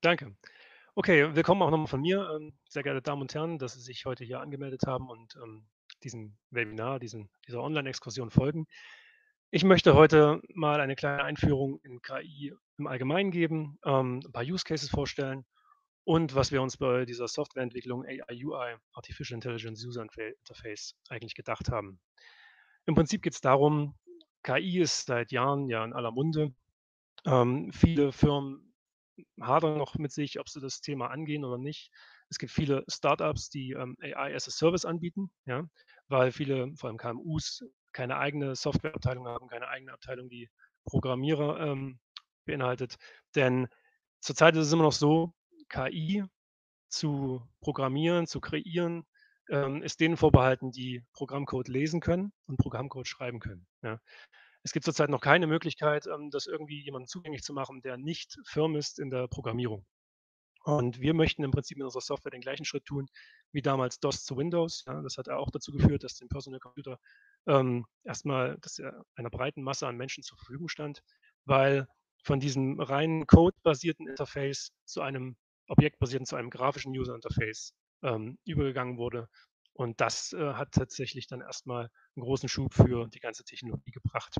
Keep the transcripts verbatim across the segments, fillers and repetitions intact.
Danke. Okay, willkommen auch nochmal von mir, ähm, sehr geehrte Damen und Herren, dass Sie sich heute hier angemeldet haben und, ähm, diesem Webinar, diesen dieser Online-Exkursion folgen. Ich möchte heute mal eine kleine Einführung in K I im Allgemeinen geben, ähm, 'n paar Use Cases vorstellen und was wir uns bei dieser Softwareentwicklung A I U I, Artificial Intelligence User Infe Interface, eigentlich gedacht haben. Im Prinzip geht's darum, K I ist seit Jahren ja in aller Munde. Ähm, viele Firmen hadern noch mit sich, ob sie das Thema angehen oder nicht. Es gibt viele Startups, die, ähm, A I as a Service anbieten, ja, weil viele, vor allem K M Us, keine eigene Softwareabteilung haben, keine eigene Abteilung, die Programmierer, ähm, beinhaltet. Denn zurzeit ist es immer noch so, K I zu programmieren, zu kreieren, ähm, ist denen vorbehalten, die Programmcode lesen können und Programmcode schreiben können, ja. Es gibt zurzeit noch keine Möglichkeit, ähm, das irgendwie jemandem zugänglich zu machen, der nicht firm ist in der Programmierung. Und wir möchten im Prinzip mit unserer Software den gleichen Schritt tun wie damals DOS zu Windows, ja. Das hat ja auch dazu geführt, dass dem Personal Computer, ähm, erst mal dass er einer breiten Masse an Menschen zur Verfügung stand, weil von diesem reinen codebasierten Interface zu einem objektbasierten, zu einem grafischen User Interface, ähm, übergegangen wurde. Und das, äh, hat tatsächlich dann erst mal 'n großen Schub für die ganze Technologie gebracht.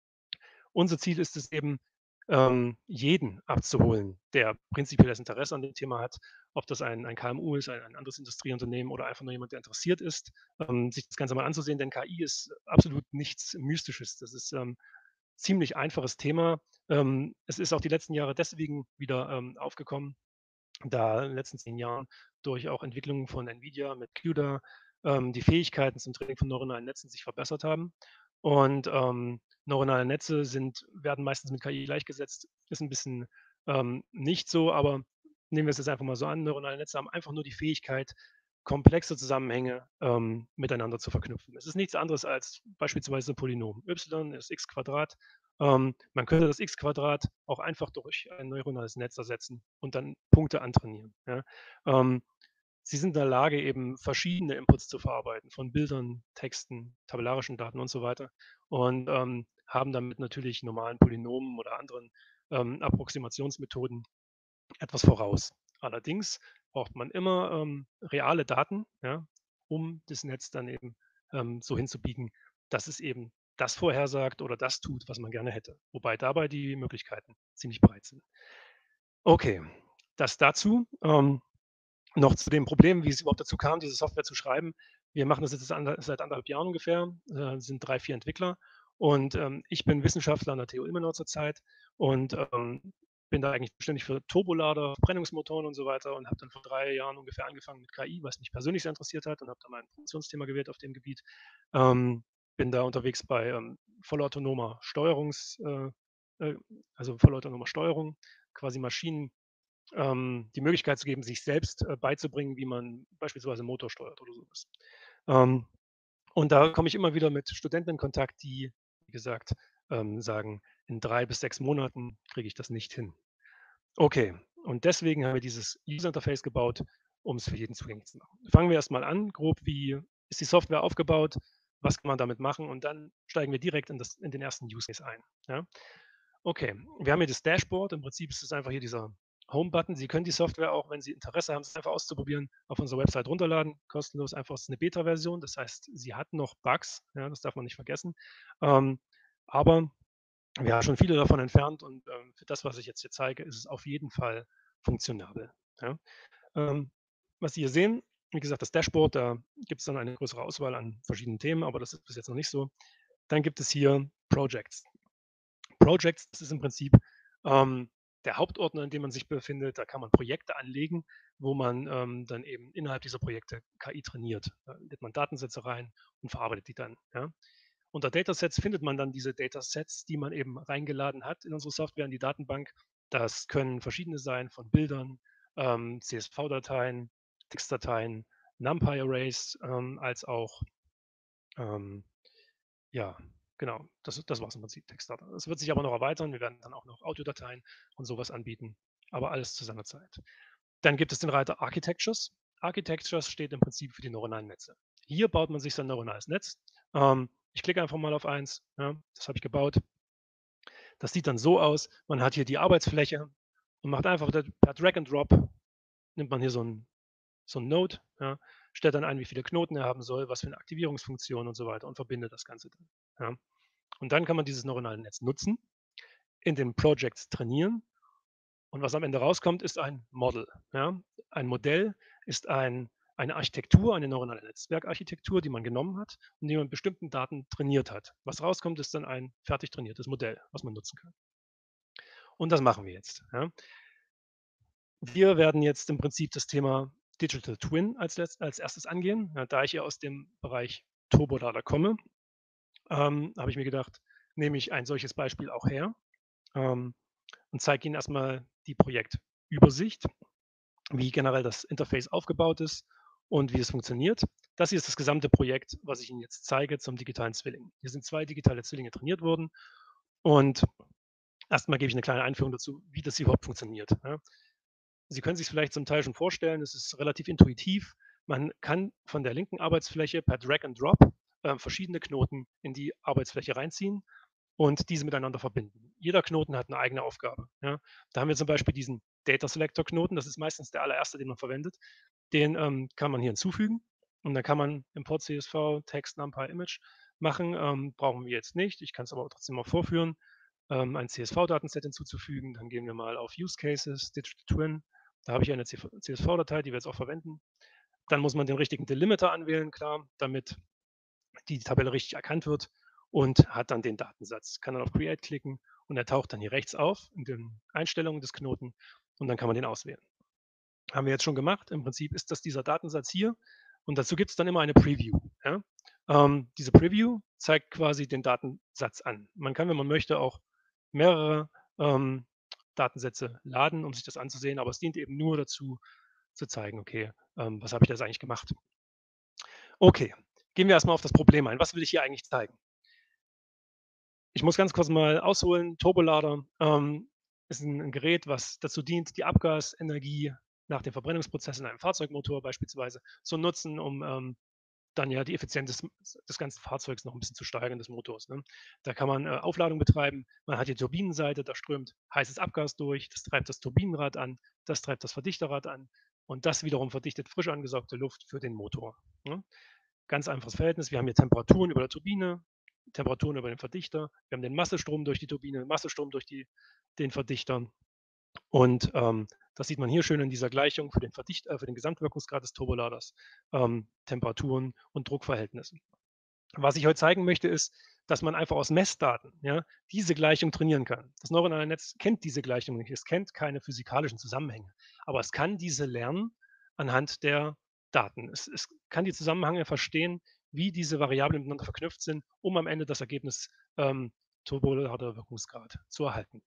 Unser Ziel ist es eben, ähm, jeden abzuholen, der prinzipielles Interesse an dem Thema hat, ob das ein ein K M U ist, ein ein anderes Industrieunternehmen oder einfach nur jemand, der interessiert ist, ähm, sich das Ganze mal anzusehen, denn K I ist absolut nichts Mystisches. Das ist, ähm, ziemlich einfaches Thema. Ähm, es ist auch die letzten Jahre deswegen wieder, ähm, aufgekommen, da in den letzten zehn Jahren durch auch Entwicklungen von NVIDIA mit CUDA, ähm, die Fähigkeiten zum Training von neuronalen Netzen sich verbessert haben. Und, ähm, neuronale Netze sind werden meistens mit K I gleichgesetzt. Ist 'n bisschen, ähm, nicht so, aber nehmen wir es jetzt einfach mal so an, neuronale Netze haben einfach nur die Fähigkeit, komplexe Zusammenhänge, ähm, miteinander zu verknüpfen. Es ist nichts anderes als beispielsweise Polynom. Y ist x². Ähm, man könnte das x² auch einfach durch ein neuronales Netz ersetzen und dann Punkte antrainieren, ja? Ähm, sie sind in der Lage, eben verschiedene Inputs zu verarbeiten, von Bildern, Texten, tabellarischen Daten und so weiter und, ähm, haben damit natürlich normalen Polynomen oder anderen, ähm, Approximationsmethoden etwas voraus. Allerdings braucht man immer, ähm, reale Daten, ja, um das Netz dann eben, ähm, so hinzubiegen, dass es eben das vorhersagt oder das tut, was man gerne hätte, wobei dabei die Möglichkeiten ziemlich breit sind. Okay, das dazu. Ähm, noch zu dem Problem, wie es überhaupt dazu kam, diese Software zu schreiben. Wir machen das jetzt ande seit anderthalb Jahren ungefähr, äh, sind drei, vier Entwickler und, ähm, ich bin Wissenschaftler an der TU Ilmenau zurzeit und, ähm, bin da eigentlich zuständig für Turbolader, Verbrennungsmotoren und so weiter und habe dann vor drei Jahren ungefähr angefangen mit K I, was mich persönlich sehr interessiert hat und habe dann mein Promotionsthema gewählt auf dem Gebiet. Ähm, bin da unterwegs bei, ähm, vollautonomer Steuerungs äh, äh, also vollautonomer Steuerung, quasi Maschinen, ähm, die Möglichkeit zu geben, sich selbst, äh, beizubringen, wie man beispielsweise 'n Motor steuert oder so was. Ähm, und da komme ich immer wieder mit Studenten in Kontakt, die, wie gesagt, ähm, sagen: „In drei bis sechs Monaten kriege ich das nicht hin.“ Okay, und deswegen haben wir dieses User Interface gebaut, um's für jeden zugänglich zu machen. Fangen wir erst mal an, grob, wie ist die Software aufgebaut? Was kann man damit machen? Und dann steigen wir direkt in das in den ersten Use Case ein, ja? Okay, wir haben hier das Dashboard. Im Prinzip ist es einfach hier dieser Home-Button. Sie können die Software auch, wenn Sie Interesse haben, es einfach auszuprobieren, auf unserer Website runterladen, kostenlos einfach. Es ist 'ne Beta-Version, das heißt, sie hat noch Bugs, ja, das darf man nicht vergessen. Ähm, aber wir haben schon viele davon entfernt und, ähm, für das, was ich jetzt hier zeige, ist es auf jeden Fall funktionabel, ja? Ähm, was Sie hier sehen, wie gesagt, das Dashboard, da gibt's dann eine größere Auswahl an verschiedenen Themen, aber das ist bis jetzt noch nicht so. Dann gibt es hier Projects. Projects, das ist im Prinzip, ähm, der Hauptordner, in dem man sich befindet. Da kann man Projekte anlegen, wo man, ähm, dann eben innerhalb dieser Projekte K I trainiert. Da lädt man Datensätze rein und verarbeitet die dann, ja? Unter Datasets findet man dann diese Datasets, die man eben reingeladen hat in unsere Software, in die Datenbank. Das können verschiedene sein, von Bildern, ähm, C S V-Dateien, Textdateien, NumPy-Arrays, ähm, als auch, ähm ja, genau, das das war's im Prinzip, Textdaten. Es wird sich aber noch erweitern. Wir werden dann auch noch Audiodateien und so was anbieten, aber alles zu seiner Zeit. Dann gibt es den Reiter Architectures. Architectures steht im Prinzip für die neuronalen Netze. Hier baut man sich sein neuronales Netz. Ähm, ich klicke einfach mal auf eins, ja, das habe ich gebaut. Das sieht dann so aus. Man hat hier die Arbeitsfläche und macht einfach per Drag and Drop, nimmt man hier so ein so 'n Node, ja, stellt dann ein, wie viele Knoten er haben soll, was für eine Aktivierungsfunktion und so weiter und verbindet das Ganze dann, ja. Und dann kann man dieses neuronale Netz nutzen, in den Projects trainieren und was am Ende rauskommt, ist ein Model, ja. Ein Modell ist ein eine Architektur, eine neuronale Netzwerkarchitektur, die man genommen hat und die man mit bestimmten Daten trainiert hat. Was rauskommt, ist dann ein fertig trainiertes Modell, was man nutzen kann. Und das machen wir jetzt, ja. Wir werden jetzt im Prinzip das Thema Digital Twin als letz als erstes angehen. Ja, da ich ja aus dem Bereich Turbolader komme, ähm, habe ich mir gedacht, nehme ich ein solches Beispiel auch her, ähm, und zeige Ihnen erstmal die Projektübersicht, wie generell das Interface aufgebaut ist und wie es funktioniert. Das hier ist das gesamte Projekt, was ich Ihnen jetzt zeige zum digitalen Zwilling. Hier sind zwei digitale Zwillinge trainiert worden und erstmal gebe ich eine kleine Einführung dazu, wie das überhaupt funktioniert, ja. Sie können sich vielleicht zum Teil schon vorstellen, es ist relativ intuitiv. Man kann von der linken Arbeitsfläche per Drag and Drop äh, verschiedene Knoten in die Arbeitsfläche reinziehen und diese miteinander verbinden. Jeder Knoten hat eine eigene Aufgabe, ja. Da haben wir zum Beispiel diesen Data Selector Knoten, das ist meistens der allererste, den man verwendet. Den, ähm, kann man hier hinzufügen und dann kann man Import C S V, Text, NumPy, Image machen. Ähm, brauchen wir jetzt nicht. Ich kann es aber trotzdem mal vorführen, ähm, ein C S V-Datenset hinzuzufügen. Dann gehen wir mal auf Use Cases, Digital Twin. Da habe ich eine C S V-Datei, die wir jetzt auch verwenden. Dann muss man den richtigen Delimiter anwählen, klar, damit die Tabelle richtig erkannt wird und hat dann den Datensatz. Kann dann auf Create klicken und er taucht dann hier rechts auf in den Einstellungen des Knoten und dann kann man den auswählen. Haben wir jetzt schon gemacht. Im Prinzip ist das dieser Datensatz hier und dazu gibt es dann immer eine Preview. Ja? Ähm, diese Preview zeigt quasi den Datensatz an. Man kann, wenn man möchte, auch mehrere ähm, Datensätze laden, um sich das anzusehen, aber es dient eben nur dazu, zu zeigen, okay, ähm, was habe ich da jetzt eigentlich gemacht. Okay, gehen wir erstmal auf das Problem ein. Was will ich hier eigentlich zeigen? Ich muss ganz kurz mal ausholen. Turbolader ähm, ist ein, ein Gerät, was dazu dient, die Abgasenergie nach dem Verbrennungsprozess in einem Fahrzeugmotor beispielsweise zu nutzen, um ähm, dann ja die Effizienz des, des ganzen Fahrzeugs noch ein bisschen zu steigern, des Motors. Ne? Da kann man äh, Aufladung betreiben. Man hat die Turbinenseite, da strömt heißes Abgas durch, das treibt das Turbinenrad an, das treibt das Verdichterrad an und das wiederum verdichtet frisch angesaugte Luft für den Motor. Ne? Ganz einfaches Verhältnis. Wir haben hier Temperaturen über der Turbine, Temperaturen über den Verdichter. Wir haben den Massestrom durch die Turbine, Massestrom durch die, den Verdichter. Und ähm, das sieht man hier schön in dieser Gleichung für den, Verdicht, äh, für den Gesamtwirkungsgrad des Turboladers, ähm, Temperaturen und Druckverhältnisse. Was ich heute zeigen möchte, ist, dass man einfach aus Messdaten ja, diese Gleichung trainieren kann. Das neuronale Netz kennt diese Gleichung nicht, es kennt keine physikalischen Zusammenhänge, aber es kann diese lernen anhand der Daten. Es, es kann die Zusammenhänge verstehen, wie diese Variablen miteinander verknüpft sind, um am Ende das Ergebnis ähm, turbolader Wirkungsgrad zu erhalten.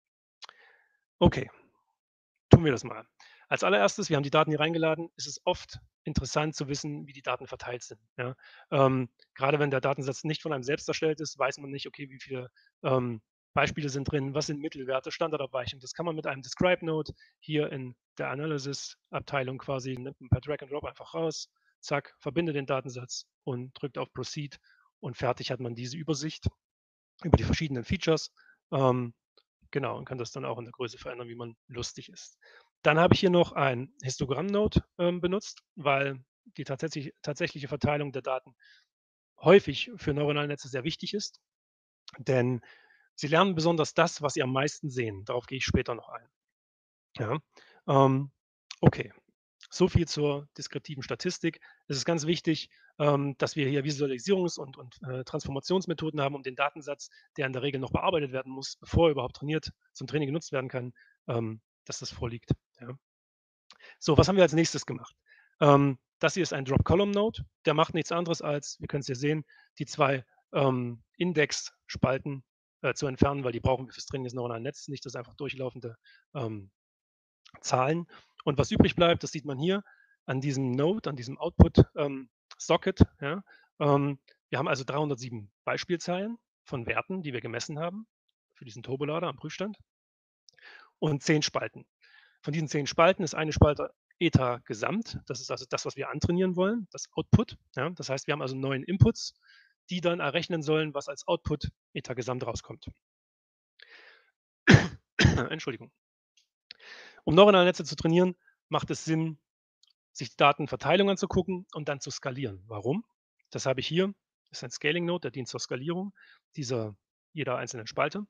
Okay, tun wir das mal. Als allererstes, wir haben die Daten hier reingeladen, ist es oft interessant zu wissen, wie die Daten verteilt sind. Ja? Ähm, gerade wenn der Datensatz nicht von einem selbst erstellt ist, weiß man nicht, okay, wie viele ähm, Beispiele sind drin, was sind Mittelwerte, Standardabweichungen. Das kann man mit einem Describe-Node hier in der Analysis-Abteilung quasi, nimmt man per Drag and Drop einfach raus, zack, verbinde den Datensatz und drückt auf Proceed und fertig hat man diese Übersicht über die verschiedenen Features. Ähm, Genau, und kann das dann auch in der Größe verändern, wie man lustig ist. Dann habe ich hier noch ein Histogramm-Node ähm, benutzt, weil die tatsächlich, tatsächliche Verteilung der Daten häufig für neuronale Netze sehr wichtig ist, denn sie lernen besonders das, was sie am meisten sehen. Darauf gehe ich später noch ein. Ja, ähm, okay. So viel zur deskriptiven Statistik. Es ist ganz wichtig, ähm, dass wir hier Visualisierungs- und, und äh, Transformationsmethoden haben, um den Datensatz, der in der Regel noch bearbeitet werden muss, bevor er überhaupt trainiert, zum Training genutzt werden kann, ähm, dass das vorliegt. Ja. So, was haben wir als nächstes gemacht? Ähm, das hier ist ein Drop-Column-Node. Der macht nichts anderes als, wir können es hier sehen, die zwei ähm, Index-Spalten äh, zu entfernen, weil die brauchen wir fürs Training des neuronalen Netzes, nicht das einfach durchlaufende ähm, Zahlen. Und was übrig bleibt, das sieht man hier an diesem Node, an diesem Output-Socket. Ähm, ja. ähm, wir haben also dreihundertsieben Beispielzeilen von Werten, die wir gemessen haben für diesen Turbolader am Prüfstand und zehn Spalten. Von diesen zehn Spalten ist eine Spalte Eta Gesamt. Das ist also das, was wir antrainieren wollen, das Output. Ja. Das heißt, wir haben also neun Inputs, die dann errechnen sollen, was als Output Eta Gesamt rauskommt. Entschuldigung. Um neuronale Netze zu trainieren, macht es Sinn, sich die Datenverteilung anzugucken und dann zu skalieren. Warum? Das habe ich hier. Das ist ein Scaling Node, der dient zur Skalierung dieser jeder einzelnen Spalte.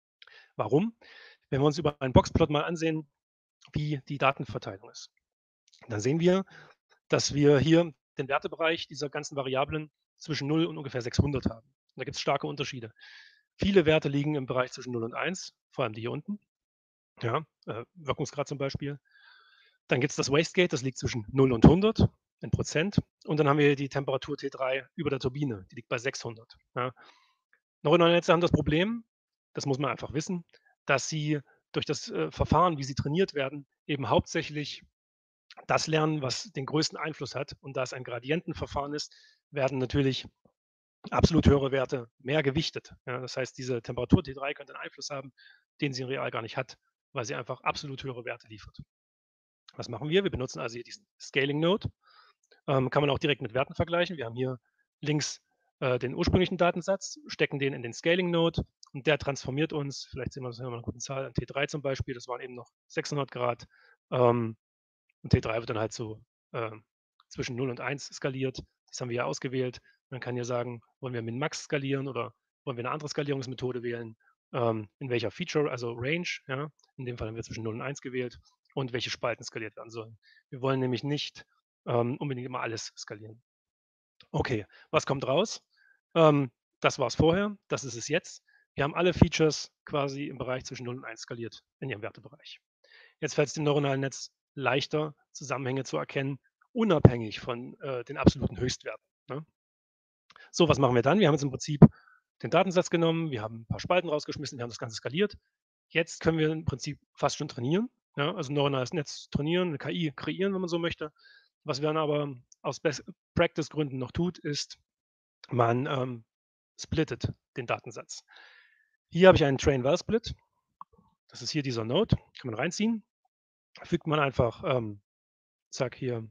Warum? Wenn wir uns über einen Boxplot mal ansehen, wie die Datenverteilung ist, dann sehen wir, dass wir hier den Wertebereich dieser ganzen Variablen zwischen null und ungefähr sechshundert haben. Und da gibt es starke Unterschiede. Viele Werte liegen im Bereich zwischen null und eins, vor allem die hier unten. Ja, äh, Wirkungsgrad zum Beispiel. Dann gibt es das Wastegate, das liegt zwischen null und hundert in Prozent. Und dann haben wir die Temperatur T drei über der Turbine, die liegt bei sechshundert. Ja. Neuronale Netze haben das Problem, das muss man einfach wissen, dass sie durch das äh, Verfahren, wie sie trainiert werden, eben hauptsächlich das lernen, was den größten Einfluss hat. Und da es ein Gradientenverfahren ist, werden natürlich absolut höhere Werte mehr gewichtet. Ja, das heißt, diese Temperatur T drei könnte einen Einfluss haben, den sie in real gar nicht hat, weil sie einfach absolut höhere Werte liefert. Was machen wir? Wir benutzen also hier diesen Scaling Node. Ähm, kann man auch direkt mit Werten vergleichen. Wir haben hier links äh, den ursprünglichen Datensatz, stecken den in den Scaling Node und der transformiert uns, vielleicht sehen wir das hier mal eine gute Zahl, T drei zum Beispiel, das waren eben noch sechshundert Grad. Ähm, und T drei wird dann halt so äh, zwischen null und eins skaliert. Das haben wir ja ausgewählt. Man kann hier sagen, wollen wir Min-Max skalieren oder wollen wir eine andere Skalierungsmethode wählen? Ähm, in welcher Feature, also Range, ja, in dem Fall haben wir zwischen null und eins gewählt und welche Spalten skaliert werden sollen. Wir wollen nämlich nicht ähm, unbedingt immer alles skalieren. Okay, was kommt raus? Ähm, das war es vorher, das ist es jetzt. Wir haben alle Features quasi im Bereich zwischen null und eins skaliert in ihrem Wertebereich. Jetzt fällt es dem neuronalen Netz leichter, Zusammenhänge zu erkennen, unabhängig von äh, den absoluten Höchstwerten. Ne? So, was machen wir dann? Wir haben jetzt im Prinzip den Datensatz genommen, wir haben ein paar Spalten rausgeschmissen, wir haben das Ganze skaliert. Jetzt können wir im Prinzip fast schon trainieren, ja, also ein neuronales Netz trainieren, eine K I kreieren, wenn man so möchte. Was wir dann aber aus Best Practice Gründen noch tut, ist, man ähm, splittet den Datensatz. Hier habe ich einen Train-Well-Split. Das ist hier dieser Node, kann man reinziehen. Da fügt man einfach, ähm, zack, hier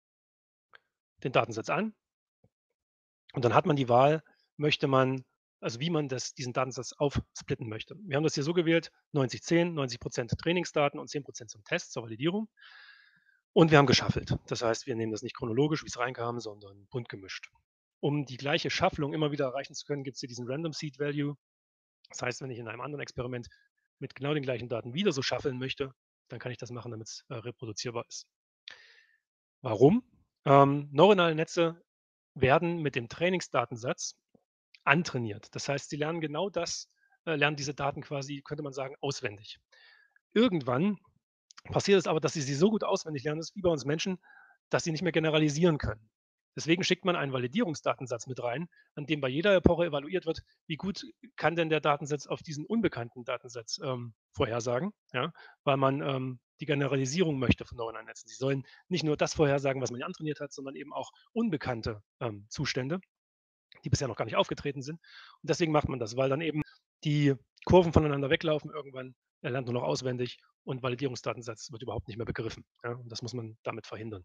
den Datensatz an. Und dann hat man die Wahl, möchte man, also wie man das, diesen Datensatz aufsplitten möchte. Wir haben das hier so gewählt, neunzig zehn, neunzig Prozent Trainingsdaten und zehn Prozent zum Test, zur Validierung. Und wir haben geschaffelt. Das heißt, wir nehmen das nicht chronologisch, wie es reinkam, sondern bunt gemischt. Um die gleiche Schaffelung immer wieder erreichen zu können, gibt es hier diesen Random Seed Value. Das heißt, wenn ich in einem anderen Experiment mit genau den gleichen Daten wieder so schaffeln möchte, dann kann ich das machen, damit es äh, reproduzierbar ist. Warum? Ähm, neuronale Netze werden mit dem Trainingsdatensatz antrainiert. Das heißt, sie lernen genau das, äh, lernen diese Daten quasi, könnte man sagen, auswendig. Irgendwann passiert es aber, dass sie sie so gut auswendig lernen, das ist wie bei uns Menschen, dass sie nicht mehr generalisieren können. Deswegen schickt man einen Validierungsdatensatz mit rein, an dem bei jeder Epoche evaluiert wird, wie gut kann denn der Datensatz auf diesen unbekannten Datensatz ähm, vorhersagen, ja, weil man ähm, die Generalisierung möchte von neuronalen Netzen. Sie sollen nicht nur das vorhersagen, was man antrainiert hat, sondern eben auch unbekannte ähm, Zustände, die bisher noch gar nicht aufgetreten sind. Und deswegen macht man das, weil dann eben die Kurven voneinander weglaufen irgendwann. Er lernt nur noch auswendig und Validierungsdatensatz wird überhaupt nicht mehr begriffen. Ja, und das muss man damit verhindern.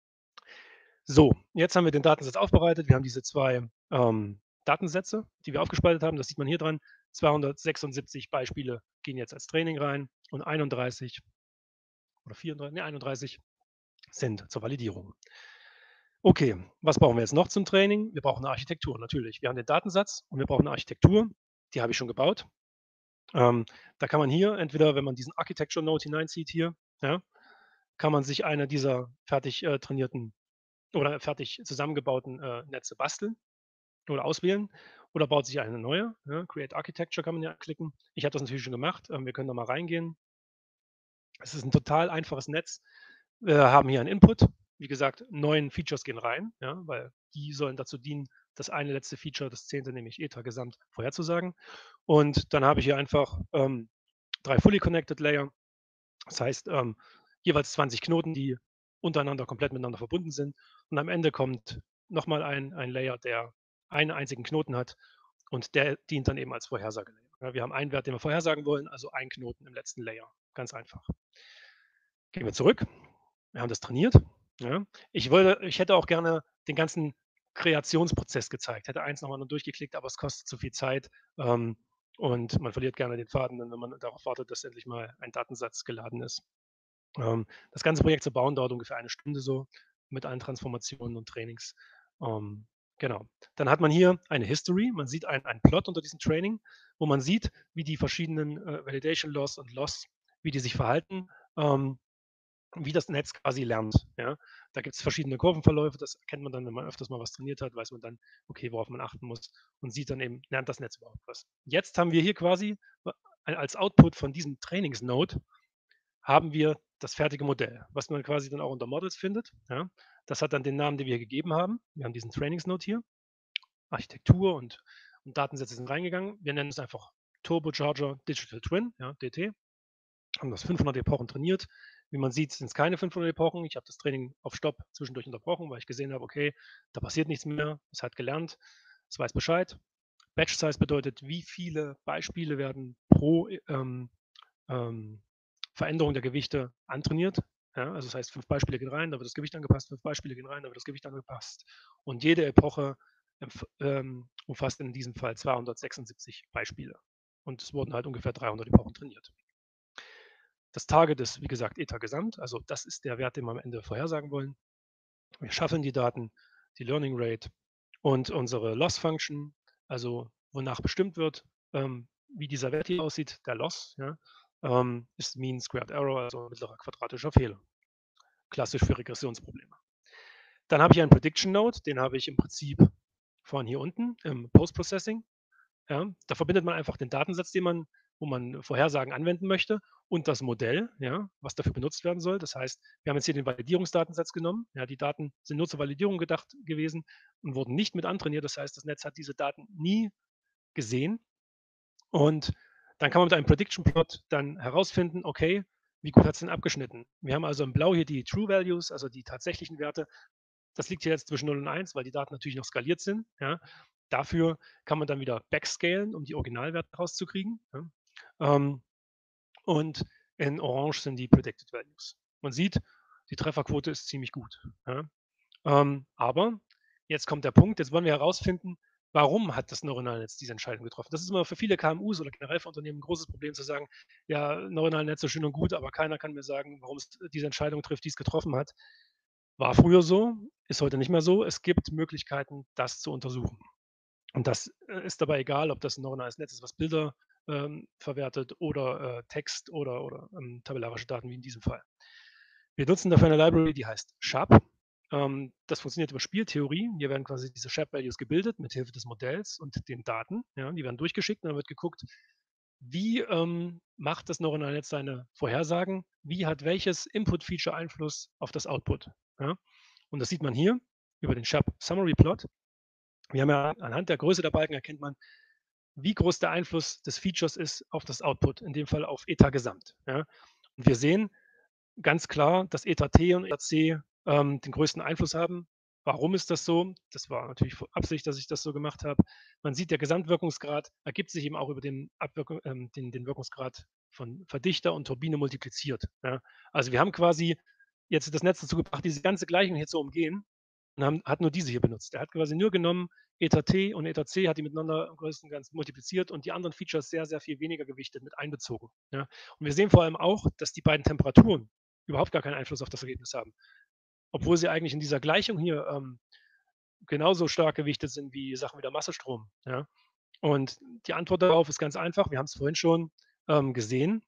So, jetzt haben wir den Datensatz aufbereitet. Wir haben diese zwei ähm, Datensätze, die wir aufgespaltet haben. Das sieht man hier dran. zweihundertsechsundsiebzig Beispiele gehen jetzt als Training rein und einunddreißig oder vierunddreißig, nee, einunddreißig sind zur Validierung. Okay, was brauchen wir jetzt noch zum Training? Wir brauchen eine Architektur, natürlich. Wir haben den Datensatz und wir brauchen eine Architektur. Die habe ich schon gebaut. Ähm, da kann man hier entweder, wenn man diesen Architecture Node hineinzieht hier, ja, kann man sich eine dieser fertig äh, trainierten oder fertig zusammengebauten äh, Netze basteln oder auswählen oder baut sich eine neue. Ja, Create Architecture kann man ja klicken. Ich habe das natürlich schon gemacht. Ähm, wir können da mal reingehen. Es ist ein total einfaches Netz. Wir haben hier einen Input. Wie gesagt, neun Features gehen rein, ja, weil die sollen dazu dienen, das eine letzte Feature, das zehnte, nämlich Eta gesamt, vorherzusagen. Und dann habe ich hier einfach ähm, drei Fully Connected Layer. Das heißt, ähm, jeweils zwanzig Knoten, die untereinander komplett miteinander verbunden sind. Und am Ende kommt nochmal ein, ein Layer, der einen einzigen Knoten hat und der dient dann eben als Vorhersagelayer. Ja, wir haben einen Wert, den wir vorhersagen wollen, also einen Knoten im letzten Layer. Ganz einfach. Gehen wir zurück. Wir haben das trainiert. Ja. Ich, wollte, ich hätte auch gerne den ganzen Kreationsprozess gezeigt. Hätte eins nochmal nur durchgeklickt, aber es kostet zu viel Zeit. Ähm, und man verliert gerne den Faden, wenn man darauf wartet, dass endlich mal ein Datensatz geladen ist. Ähm, das ganze Projekt zu bauen dauert ungefähr eine Stunde so mit allen Transformationen und Trainings. Ähm, genau. Dann hat man hier eine History. Man sieht ein einen Plot unter diesem Training, wo man sieht, wie die verschiedenen, äh, Validation Loss und Loss, wie die sich verhalten, ähm, wie das Netz quasi lernt, ja? Da gibt's verschiedene Kurvenverläufe, das erkennt man dann, wenn man öfters mal was trainiert hat, weiß man dann, okay, worauf man achten muss und sieht dann eben, lernt das Netz überhaupt was? Jetzt haben wir hier quasi a als Output von diesem Trainingsnode haben wir das fertige Modell, was man quasi dann auch unter Models findet, ja? Das hat dann den Namen, den wir gegeben haben. Wir haben diesen Trainingsnode hier, Architektur und und Datensätze sind reingegangen. Wir nennen es einfach Turbocharger Digital Twin, ja, D T. Haben das fünfhundert Epochen trainiert. Wie man sieht, sind es keine fünfhundert Epochen. Ich habe das Training auf Stopp zwischendurch unterbrochen, weil ich gesehen habe, okay, da passiert nichts mehr. Es hat gelernt, es weiß Bescheid. Batch Size bedeutet, wie viele Beispiele werden pro ähm, ähm, Veränderung der Gewichte antrainiert. Ja, also das heißt, fünf Beispiele gehen rein, da wird das Gewicht angepasst, fünf Beispiele gehen rein, da wird das Gewicht angepasst. Und jede Epoche ähm, umfasst in diesem Fall zweihundertsechsundsiebzig Beispiele. Und es wurden halt ungefähr dreihundert Epochen trainiert. Das Target ist, wie gesagt, Eta Gesamt, also das ist der Wert, den wir am Ende vorhersagen wollen. Wir schaffen die Daten, die Learning Rate und unsere Loss Function, also wonach bestimmt wird, ähm, wie dieser Wert hier aussieht, der Loss, ja, ähm, ist Mean Squared Error, also mittlerer quadratischer Fehler. Klassisch für Regressionsprobleme. Dann habe ich einen Prediction Node, den habe ich im Prinzip von hier unten im Post-Processing. Ja, da verbindet man einfach den Datensatz, den man, wo man Vorhersagen anwenden möchte, und das Modell, ja, was dafür benutzt werden soll. Das heißt, wir haben jetzt hier den Validierungsdatensatz genommen. Ja, die Daten sind nur zur Validierung gedacht gewesen und wurden nicht mit antrainiert. Das heißt, das Netz hat diese Daten nie gesehen. Und dann kann man mit einem Prediction Plot dann herausfinden, okay, wie gut hat es denn abgeschnitten? Wir haben also im Blau hier die True Values, also die tatsächlichen Werte. Das liegt hier jetzt zwischen null und eins, weil die Daten natürlich noch skaliert sind. Ja. Dafür kann man dann wieder backscalen, um die Originalwerte rauszukriegen. Ja. Ähm, und in Orange sind die Predicted Values. Man sieht, die Trefferquote ist ziemlich gut. Ja. Ähm, aber jetzt kommt der Punkt, jetzt wollen wir herausfinden, warum hat das neuronale Netz diese Entscheidung getroffen? Das ist immer für viele K M Us oder generell für Unternehmen ein großes Problem zu sagen, ja, neuronale Netze schön und gut, aber keiner kann mir sagen, warum es diese Entscheidung trifft, die es getroffen hat. War früher so, ist heute nicht mehr so. Es gibt Möglichkeiten, das zu untersuchen. Und das äh, ist dabei egal, ob das ein neuronales Netz ist, was Bilder ähm, verwertet oder äh, Text oder, oder ähm, tabellarische Daten wie in diesem Fall. Wir nutzen dafür eine Library, die heißt Sharp. Ähm, das funktioniert über Spieltheorie. Hier werden quasi diese Sharp Values gebildet mit Hilfe des Modells und den Daten. Ja, die werden durchgeschickt und dann wird geguckt, wie ähm, macht das neuronale Netz seine Vorhersagen? Wie hat welches Input-Feature Einfluss auf das Output? Ja? Und das sieht man hier über den Sharp Summary Plot. Wir haben ja anhand der Größe der Balken erkennt man, wie groß der Einfluss des Features ist auf das Output, in dem Fall auf Eta Gesamt. Ja? Und wir sehen ganz klar, dass Eta T und Eta C ähm, den größten Einfluss haben. Warum ist das so? Das war natürlich Absicht, dass ich das so gemacht habe. Man sieht, der Gesamtwirkungsgrad ergibt sich eben auch über den, Abwirkung, ähm, den, den Wirkungsgrad von Verdichter und Turbine multipliziert. Ja. Also wir haben quasi jetzt das Netz dazu gebracht, diese ganze Gleichung hier zu umgehen und haben, hat nur diese hier benutzt. Er hat quasi nur genommen Eta T und Eta C, hat die miteinander im größten Ganzen multipliziert und die anderen Features sehr, sehr viel weniger gewichtet mit einbezogen. Ja. Und wir sehen vor allem auch, dass die beiden Temperaturen überhaupt gar keinen Einfluss auf das Ergebnis haben. Obwohl sie eigentlich in dieser Gleichung hier ähm, genauso stark gewichtet sind wie Sachen wie der Massestrom. Ja? Und die Antwort darauf ist ganz einfach. Wir haben es vorhin schon ähm, gesehen.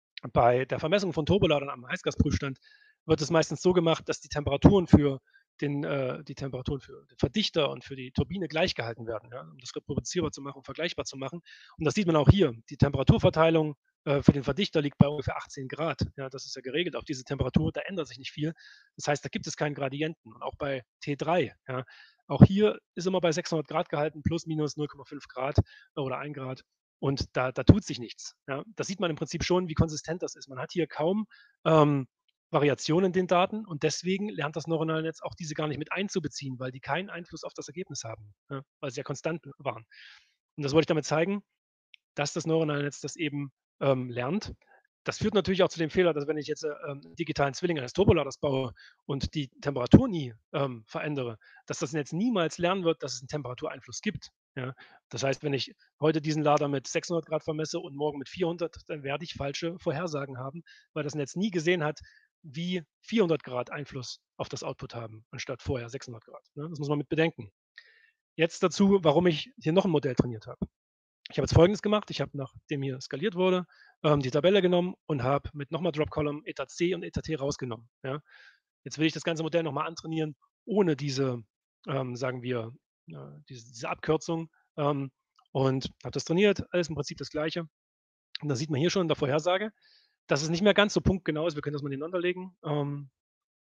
Bei der Vermessung von Turboladern am Heißgasprüfstand wird es meistens so gemacht, dass die Temperaturen für den, äh, die Temperaturen für den Verdichter und für die Turbine gleich gehalten werden, ja, um das reproduzierbar zu machen und vergleichbar zu machen. Und das sieht man auch hier. Die Temperaturverteilung äh, für den Verdichter liegt bei ungefähr achtzehn Grad. Ja, das ist ja geregelt auf diese Temperatur, da ändert sich nicht viel. Das heißt, da gibt es keinen Gradienten. Und auch bei T drei, ja, auch hier ist immer bei sechshundert Grad gehalten, plus minus null Komma fünf Grad oder ein Grad. Und da, da tut sich nichts. Ja. Das sieht man im Prinzip schon, wie konsistent das ist. Man hat hier kaum ähm, Variationen in den Daten und deswegen lernt das neuronale Netz auch diese gar nicht mit einzubeziehen, weil die keinen Einfluss auf das Ergebnis haben, ja, weil sie ja konstant waren. Und das wollte ich damit zeigen, dass das neuronale Netz das eben ähm, lernt. Das führt natürlich auch zu dem Fehler, dass wenn ich jetzt äh, ähm, digitalen Zwilling eines Turboladers baue und die Temperatur nie ähm, verändere, dass das Netz niemals lernen wird, dass es einen Temperatureinfluss gibt. Ja? Das heißt, wenn ich heute diesen Lader mit sechshundert Grad vermesse und morgen mit vierhundert, dann werde ich falsche Vorhersagen haben, weil das Netz nie gesehen hat, wie vierhundert Grad Einfluss auf das Output haben, anstatt vorher sechshundert Grad, ne? Das muss man mit bedenken. Jetzt dazu, warum ich hier noch ein Modell trainiert habe. Ich habe jetzt Folgendes gemacht: Ich habe, nachdem hier skaliert wurde, ähm, die Tabelle genommen und habe mit nochmal Drop Column Eta C und Eta T rausgenommen, ja? Jetzt will ich das ganze Modell noch mal antrainieren ohne diese, ähm, sagen wir, äh, diese diese Abkürzung, ähm, und habe das trainiert, alles im Prinzip das Gleiche. Und da sieht man hier schon in der Vorhersage, dass es nicht mehr ganz so punktgenau ist. Wir können das mal nebeneinander legen, ähm,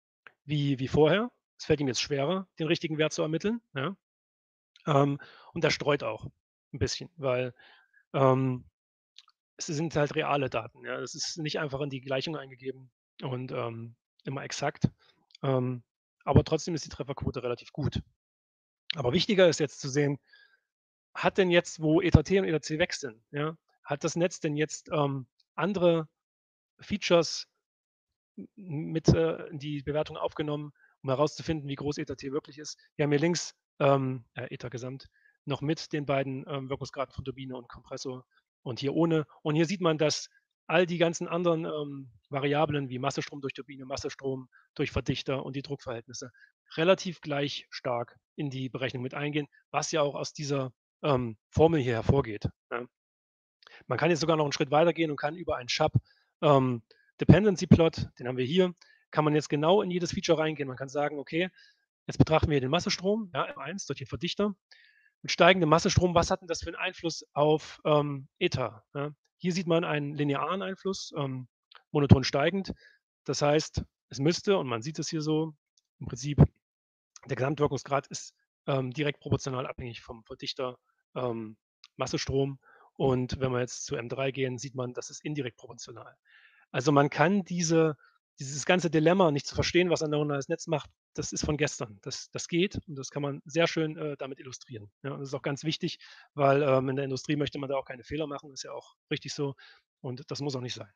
wie wie vorher. Es fällt ihm jetzt schwerer, den richtigen Wert zu ermitteln, ja? Ähm, und er streut auch 'n bisschen, weil, ähm, es sind halt reale Daten, ja. Es ist nicht einfach in die Gleichung eingegeben und, ähm, immer exakt. Ähm, aber trotzdem ist die Trefferquote relativ gut. Aber wichtiger ist jetzt zu sehen, hat denn jetzt, wo Eta T und Eta C weg sind, ja, hat das Netz denn jetzt, ähm, andere Features m mit, äh, in die Bewertung aufgenommen, um herauszufinden, wie groß Eta T wirklich ist? Wir haben hier links, ähm, äh, Eta Gesamt noch mit den beiden, ähm, Wirkungsgraden von Turbine und Kompressor und hier ohne. Und hier sieht man, dass all die ganzen anderen, ähm, Variablen wie Massestrom durch Turbine, Massestrom durch Verdichter und die Druckverhältnisse relativ gleich stark in die Berechnung mit eingehen, was ja auch aus dieser, ähm, Formel hier hervorgeht, ja. Man kann jetzt sogar noch 'n Schritt weitergehen und kann über einen Shub ähm, Dependency Plot, den haben wir hier, kann man jetzt genau in jedes Feature reingehen. Man kann sagen: „Okay, jetzt betrachten wir den Massestrom, ja, M eins durch den Verdichter. Mit steigendem Massestrom, was hat denn das für 'n Einfluss auf, ähm, Eta?“ Ja, hier sieht man einen linearen Einfluss, ähm, monoton steigend. Das heißt, es müsste, und man sieht es hier so, im Prinzip der Gesamtwirkungsgrad ist, ähm, direkt proportional abhängig vom Verdichter, ähm, Massestrom. Und wenn wir jetzt zu M drei gehen, sieht man, das ist indirekt proportional. Also, man kann diese dieses ganze Dilemma, nicht zu verstehen, was ein neuronales Netz macht, das ist von gestern. Das das geht und das kann man sehr schön, äh, damit illustrieren, ja? Und das ist auch ganz wichtig, weil, ähm, in der Industrie möchte man da auch keine Fehler machen, ist ja auch richtig so und das muss auch nicht sein.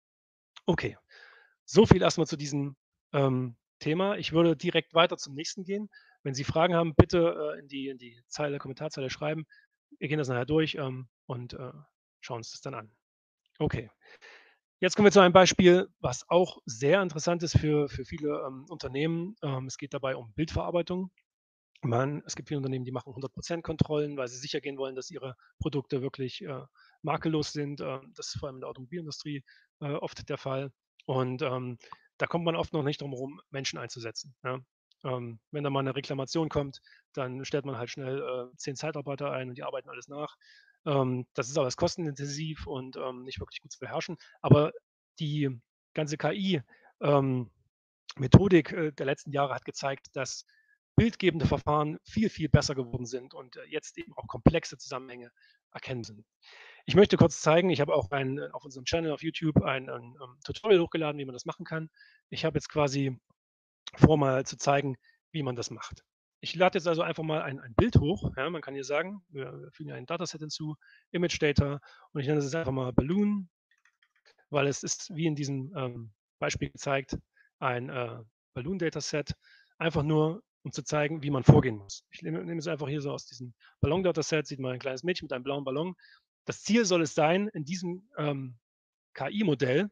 Okay, so viel erst mal zu diesem, ähm, Thema. Ich würde direkt weiter zum nächsten gehen. Wenn Sie Fragen haben, bitte, äh, in die in die Zeile Kommentarzeile schreiben. Wir gehen das nachher durch, ähm, und, äh, schauen uns das dann an. Okay. Jetzt kommen wir zu einem Beispiel, was auch sehr interessant ist für für viele, ähm, Unternehmen. Ähm, es geht dabei um Bildverarbeitung. Man es gibt viele Unternehmen, die machen hundert Prozent Kontrollen, weil sie sichergehen wollen, dass ihre Produkte wirklich, äh, makellos sind. Ähm, das ist vor allem in der Automobilindustrie, äh, oft der Fall. Und, ähm, da kommt man oft noch nicht drum rum, Menschen einzusetzen, ja? Ähm, wenn da mal 'ne Reklamation kommt, dann stellt man halt schnell, äh, zehn Zeitarbeiter ein und die arbeiten alles nach. Ähm, das ist alles kostenintensiv und, ähm, nicht wirklich gut zu beherrschen. Aber die ganze K I, ähm, Methodik, äh, der letzten Jahre hat gezeigt, dass bildgebende Verfahren viel, viel besser geworden sind und, äh, jetzt eben auch komplexe Zusammenhänge erkennen sind. Ich möchte kurz zeigen, ich habe auch ein äh, auf unserem Channel auf YouTube ein ein, ähm, Tutorial hochgeladen, wie man das machen kann. Ich habe jetzt quasi vor, mal zu zeigen, wie man das macht. Ich lade jetzt also einfach mal ein ein Bild hoch, ja? Man kann hier sagen, wir wir fügen ein Dataset hinzu, Image Data und ich nenne das jetzt einfach mal Balloon weil es ist wie in diesem, ähm, Beispiel gezeigt, ein, äh, Balloon Dataset, einfach nur, um zu zeigen, wie man vorgehen muss. Ich nehme nehme es einfach hier so aus diesem Ballon Dataset, sieht man ein kleines Mädchen mit einem blauen Ballon. Das Ziel soll es sein, in diesem, ähm, K I-Modell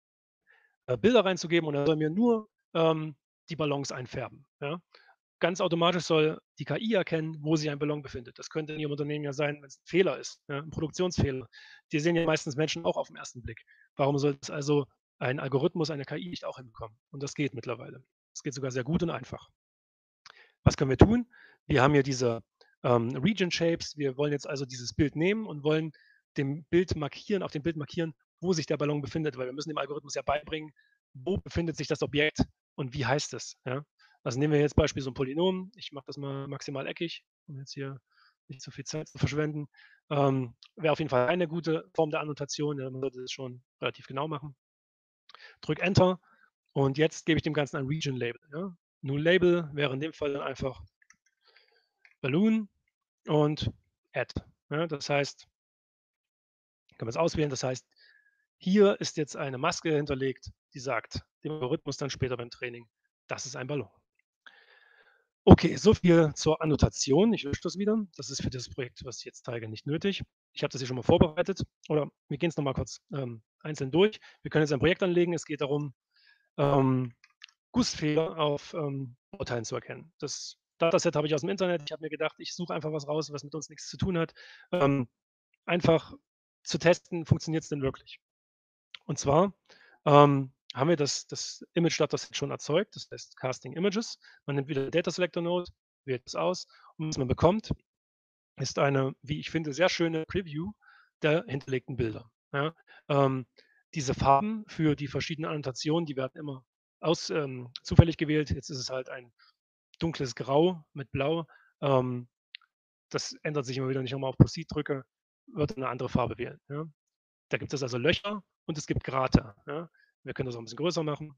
äh, Bilder reinzugeben und er soll mir nur, ähm, die Ballons einfärben, ja? Ganz automatisch soll die K I erkennen, wo sich ein Ballon befindet. Das könnte in Ihrem Unternehmen ja sein, wenn's 'n Fehler ist, ja, 'n Produktionsfehler. Die sehen ja meistens Menschen auch auf'm ersten Blick. Warum soll das also ein Algorithmus, eine K I nicht auch hinbekommen? Und das geht mittlerweile. Es geht sogar sehr gut und einfach. Was können wir tun? Wir haben hier diese, ähm, Region Shapes. Wir wollen jetzt also dieses Bild nehmen und wollen dem Bild markieren auf dem Bild markieren, wo sich der Ballon befindet, weil wir müssen dem Algorithmus ja beibringen, wo befindet sich das Objekt und wie heißt es, ja? Also, nehmen wir jetzt Beispiel so 'n Polynom. Ich mache das mal maximal eckig, um jetzt hier nicht zu viel Zeit zu verschwenden. Ähm, wäre auf jeden Fall eine gute Form der Annotation, ja, man sollte das schon relativ genau machen. Drücke Enter und jetzt gebe ich dem Ganzen ein Region Label, ja? New Label wäre in dem Fall dann einfach Balloon und Add, ja? Das heißt können wir's auswählen. Das heißt, hier ist jetzt eine Maske hinterlegt, die sagt dem Algorithmus dann später beim Training: „Das ist ein Ballon.“ Okay, so viel zur Annotation. Ich lösche das wieder. Das ist für das Projekt, was ich jetzt zeige, nicht nötig. Ich habe das hier schon mal vorbereitet oder wir gehen's noch mal kurz, ähm, einzeln durch. Wir können jetzt ein Projekt anlegen. Es geht darum ähm, Gussfehler auf, ähm, Bauteilen zu erkennen. Das Dataset habe ich aus dem Internet. Ich habe mir gedacht, ich suche einfach was raus, was mit uns nichts zu tun hat. Ähm, einfach zu testen, funktioniert's denn wirklich? Und zwar, ähm, haben wir das das Image-Dataset schon erzeugt, das heißt Casting Images. Man nimmt wieder Data Selector Node, wählt es aus und was man bekommt, ist eine, wie ich finde, sehr schöne Preview der hinterlegten Bilder, ja? Ähm, diese Farben für die verschiedenen Annotationen, die werden immer aus ähm, zufällig gewählt. Jetzt ist es halt ein dunkles Grau mit Blau. Ähm, das ändert sich immer wieder, wenn ich noch mal auf Proceed drücke, wird er 'ne andere Farbe wählen, ja? Da gibt es also Löcher und es gibt Grate, ja? Wir können das auch 'n bisschen größer machen.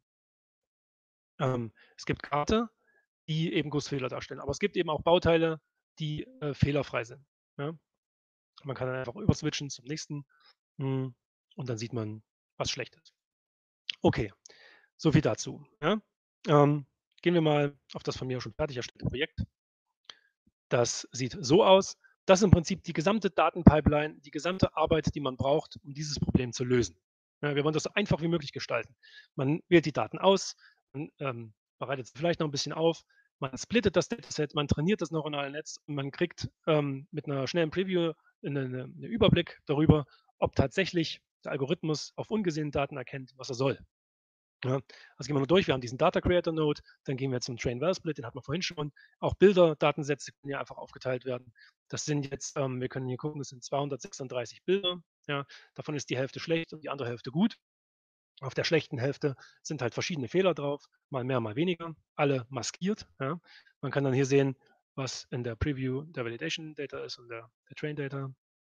Ähm, es gibt Grate, die eben Gussfehler darstellen, aber es gibt eben auch Bauteile, die, äh, fehlerfrei sind, ja? Man kann dann einfach überswitchen zum nächsten, hm, und dann sieht man, was schlecht ist. Okay, so viel dazu, ja? Ähm, gehen wir mal auf das von mir schon fertig erstellte Projekt. Das sieht so aus. Das ist im Prinzip die gesamte Datenpipeline, die gesamte Arbeit, die man braucht, um dieses Problem zu lösen. Ja, wir wollen das so einfach wie möglich gestalten. Man wählt die Daten aus, man, ähm, bereitet sie vielleicht noch 'n bisschen auf, man splittet das Dataset, man trainiert das neuronale Netz und man kriegt, ähm, mit 'ner schnellen Preview 'ne 'ne 'ne Überblick darüber, ob tatsächlich der Algorithmus auf ungesehenen Daten erkennt, was er soll. Ja, also gehen wir mal durch. Wir haben diesen Data Creator Node, dann gehen wir zum Train-Well-Split, den hatten wir vorhin schon. Auch Bilder, Datensätze können ja einfach aufgeteilt werden. Das sind jetzt, ähm wir können hier gucken, das sind zweihundertsechsunddreißig Bilder, ja. Davon ist die Hälfte schlecht und die andere Hälfte gut. Auf der schlechten Hälfte sind halt verschiedene Fehler drauf, mal mehr, mal weniger, alle maskiert, ja. Man kann dann hier sehen, was in der Preview der Validation Data ist und der der Train Data.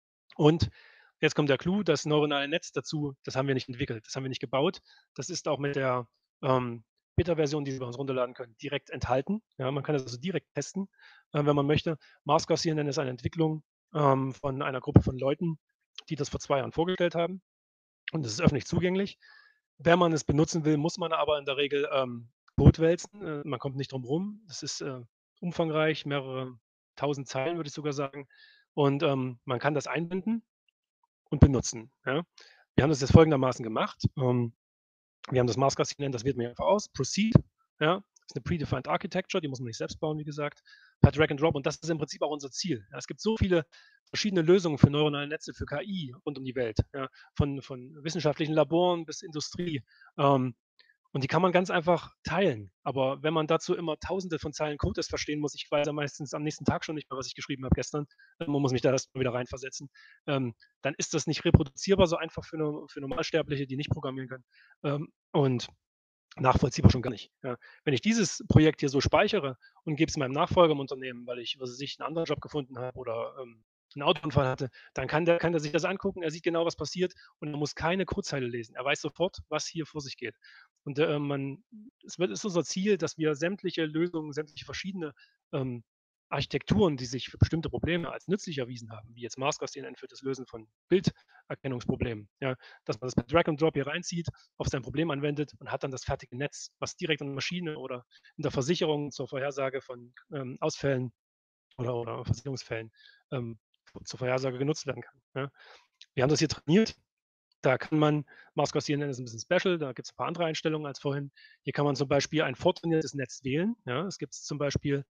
Und jetzt kommt der Clou, das neuronale Netz dazu, das haben wir nicht entwickelt, das haben wir nicht gebaut. Das ist auch mit der, ähm, Beta-Version, die Sie bei uns runterladen können, direkt enthalten. Ja, man kann das also direkt testen, äh, wenn man möchte. Mars-C N N ist eine Entwicklung, ähm, von einer Gruppe von Leuten, die das vor zwei Jahren vorgestellt haben und es ist öffentlich zugänglich. Wenn man es benutzen will, muss man aber in der Regel, ähm, Code wälzen. Äh, man kommt nicht drum rum. Das ist, äh, umfangreich, mehrere tausend Zeilen, würde ich sogar sagen. Und, ähm, man kann das einbinden und benutzen, ja? Wir haben das jetzt folgendermaßen gemacht. Ähm, wir haben das Mars-C N N, das wählt man einfach aus. Proceed, ja, ist 'ne Predefined Architecture, die muss man nicht selbst bauen, wie gesagt. Per Drag and Drop und das ist im Prinzip auch unser Ziel. Ja, es gibt so viele verschiedene Lösungen für neuronale Netze, für K I rund um die Welt, ja, von von wissenschaftlichen Laboren bis Industrie. Ähm, und die kann man ganz einfach teilen. Aber wenn man dazu immer Tausende von Zeilen Code erst verstehen muss, ich weiß ja meistens am nächsten Tag schon nicht mehr, was ich geschrieben habe gestern, ähm, und muss mich da erst mal wieder reinversetzen, ähm, dann ist das nicht reproduzierbar so einfach für 'ne für Normalsterbliche, die nicht programmieren können, ähm, und nachvollziehbar schon gar nicht, ja. Wenn ich dieses Projekt hier so speichere und gebe es meinem Nachfolger im Unternehmen, weil ich, was weiß ich, 'n anderen Job gefunden habe oder, ähm, 'n Autounfall hatte, dann kann der kann der sich das angucken. Er sieht genau, was passiert und er muss keine Codezeile lesen. Er weiß sofort, was hier vor sich geht. Und, äh, man es wird ist unser Ziel, dass wir sämtliche Lösungen, sämtliche verschiedene, ähm, Architekturen, die sich für bestimmte Probleme als nützlich erwiesen haben, wie jetzt Mars-C N N für das Lösen von Bilderkennungsproblemen, ja, dass man das per Drag and Drop hier reinzieht, auf sein Problem anwendet und hat dann das fertige Netz, was direkt an der Maschine oder in der Versicherung zur Vorhersage von, ähm, Ausfällen oder oder Versicherungsfällen, ähm, zur Vorhersage genutzt werden kann, ja. Wir haben das hier trainiert. Da kann man Mars-C N N ist 'n bisschen special, da gibt's 'n paar andere Einstellungen als vorhin. Hier kann man zum Beispiel ein vortrainiertes Netz wählen, ja? Das gibt's zum Beispiel,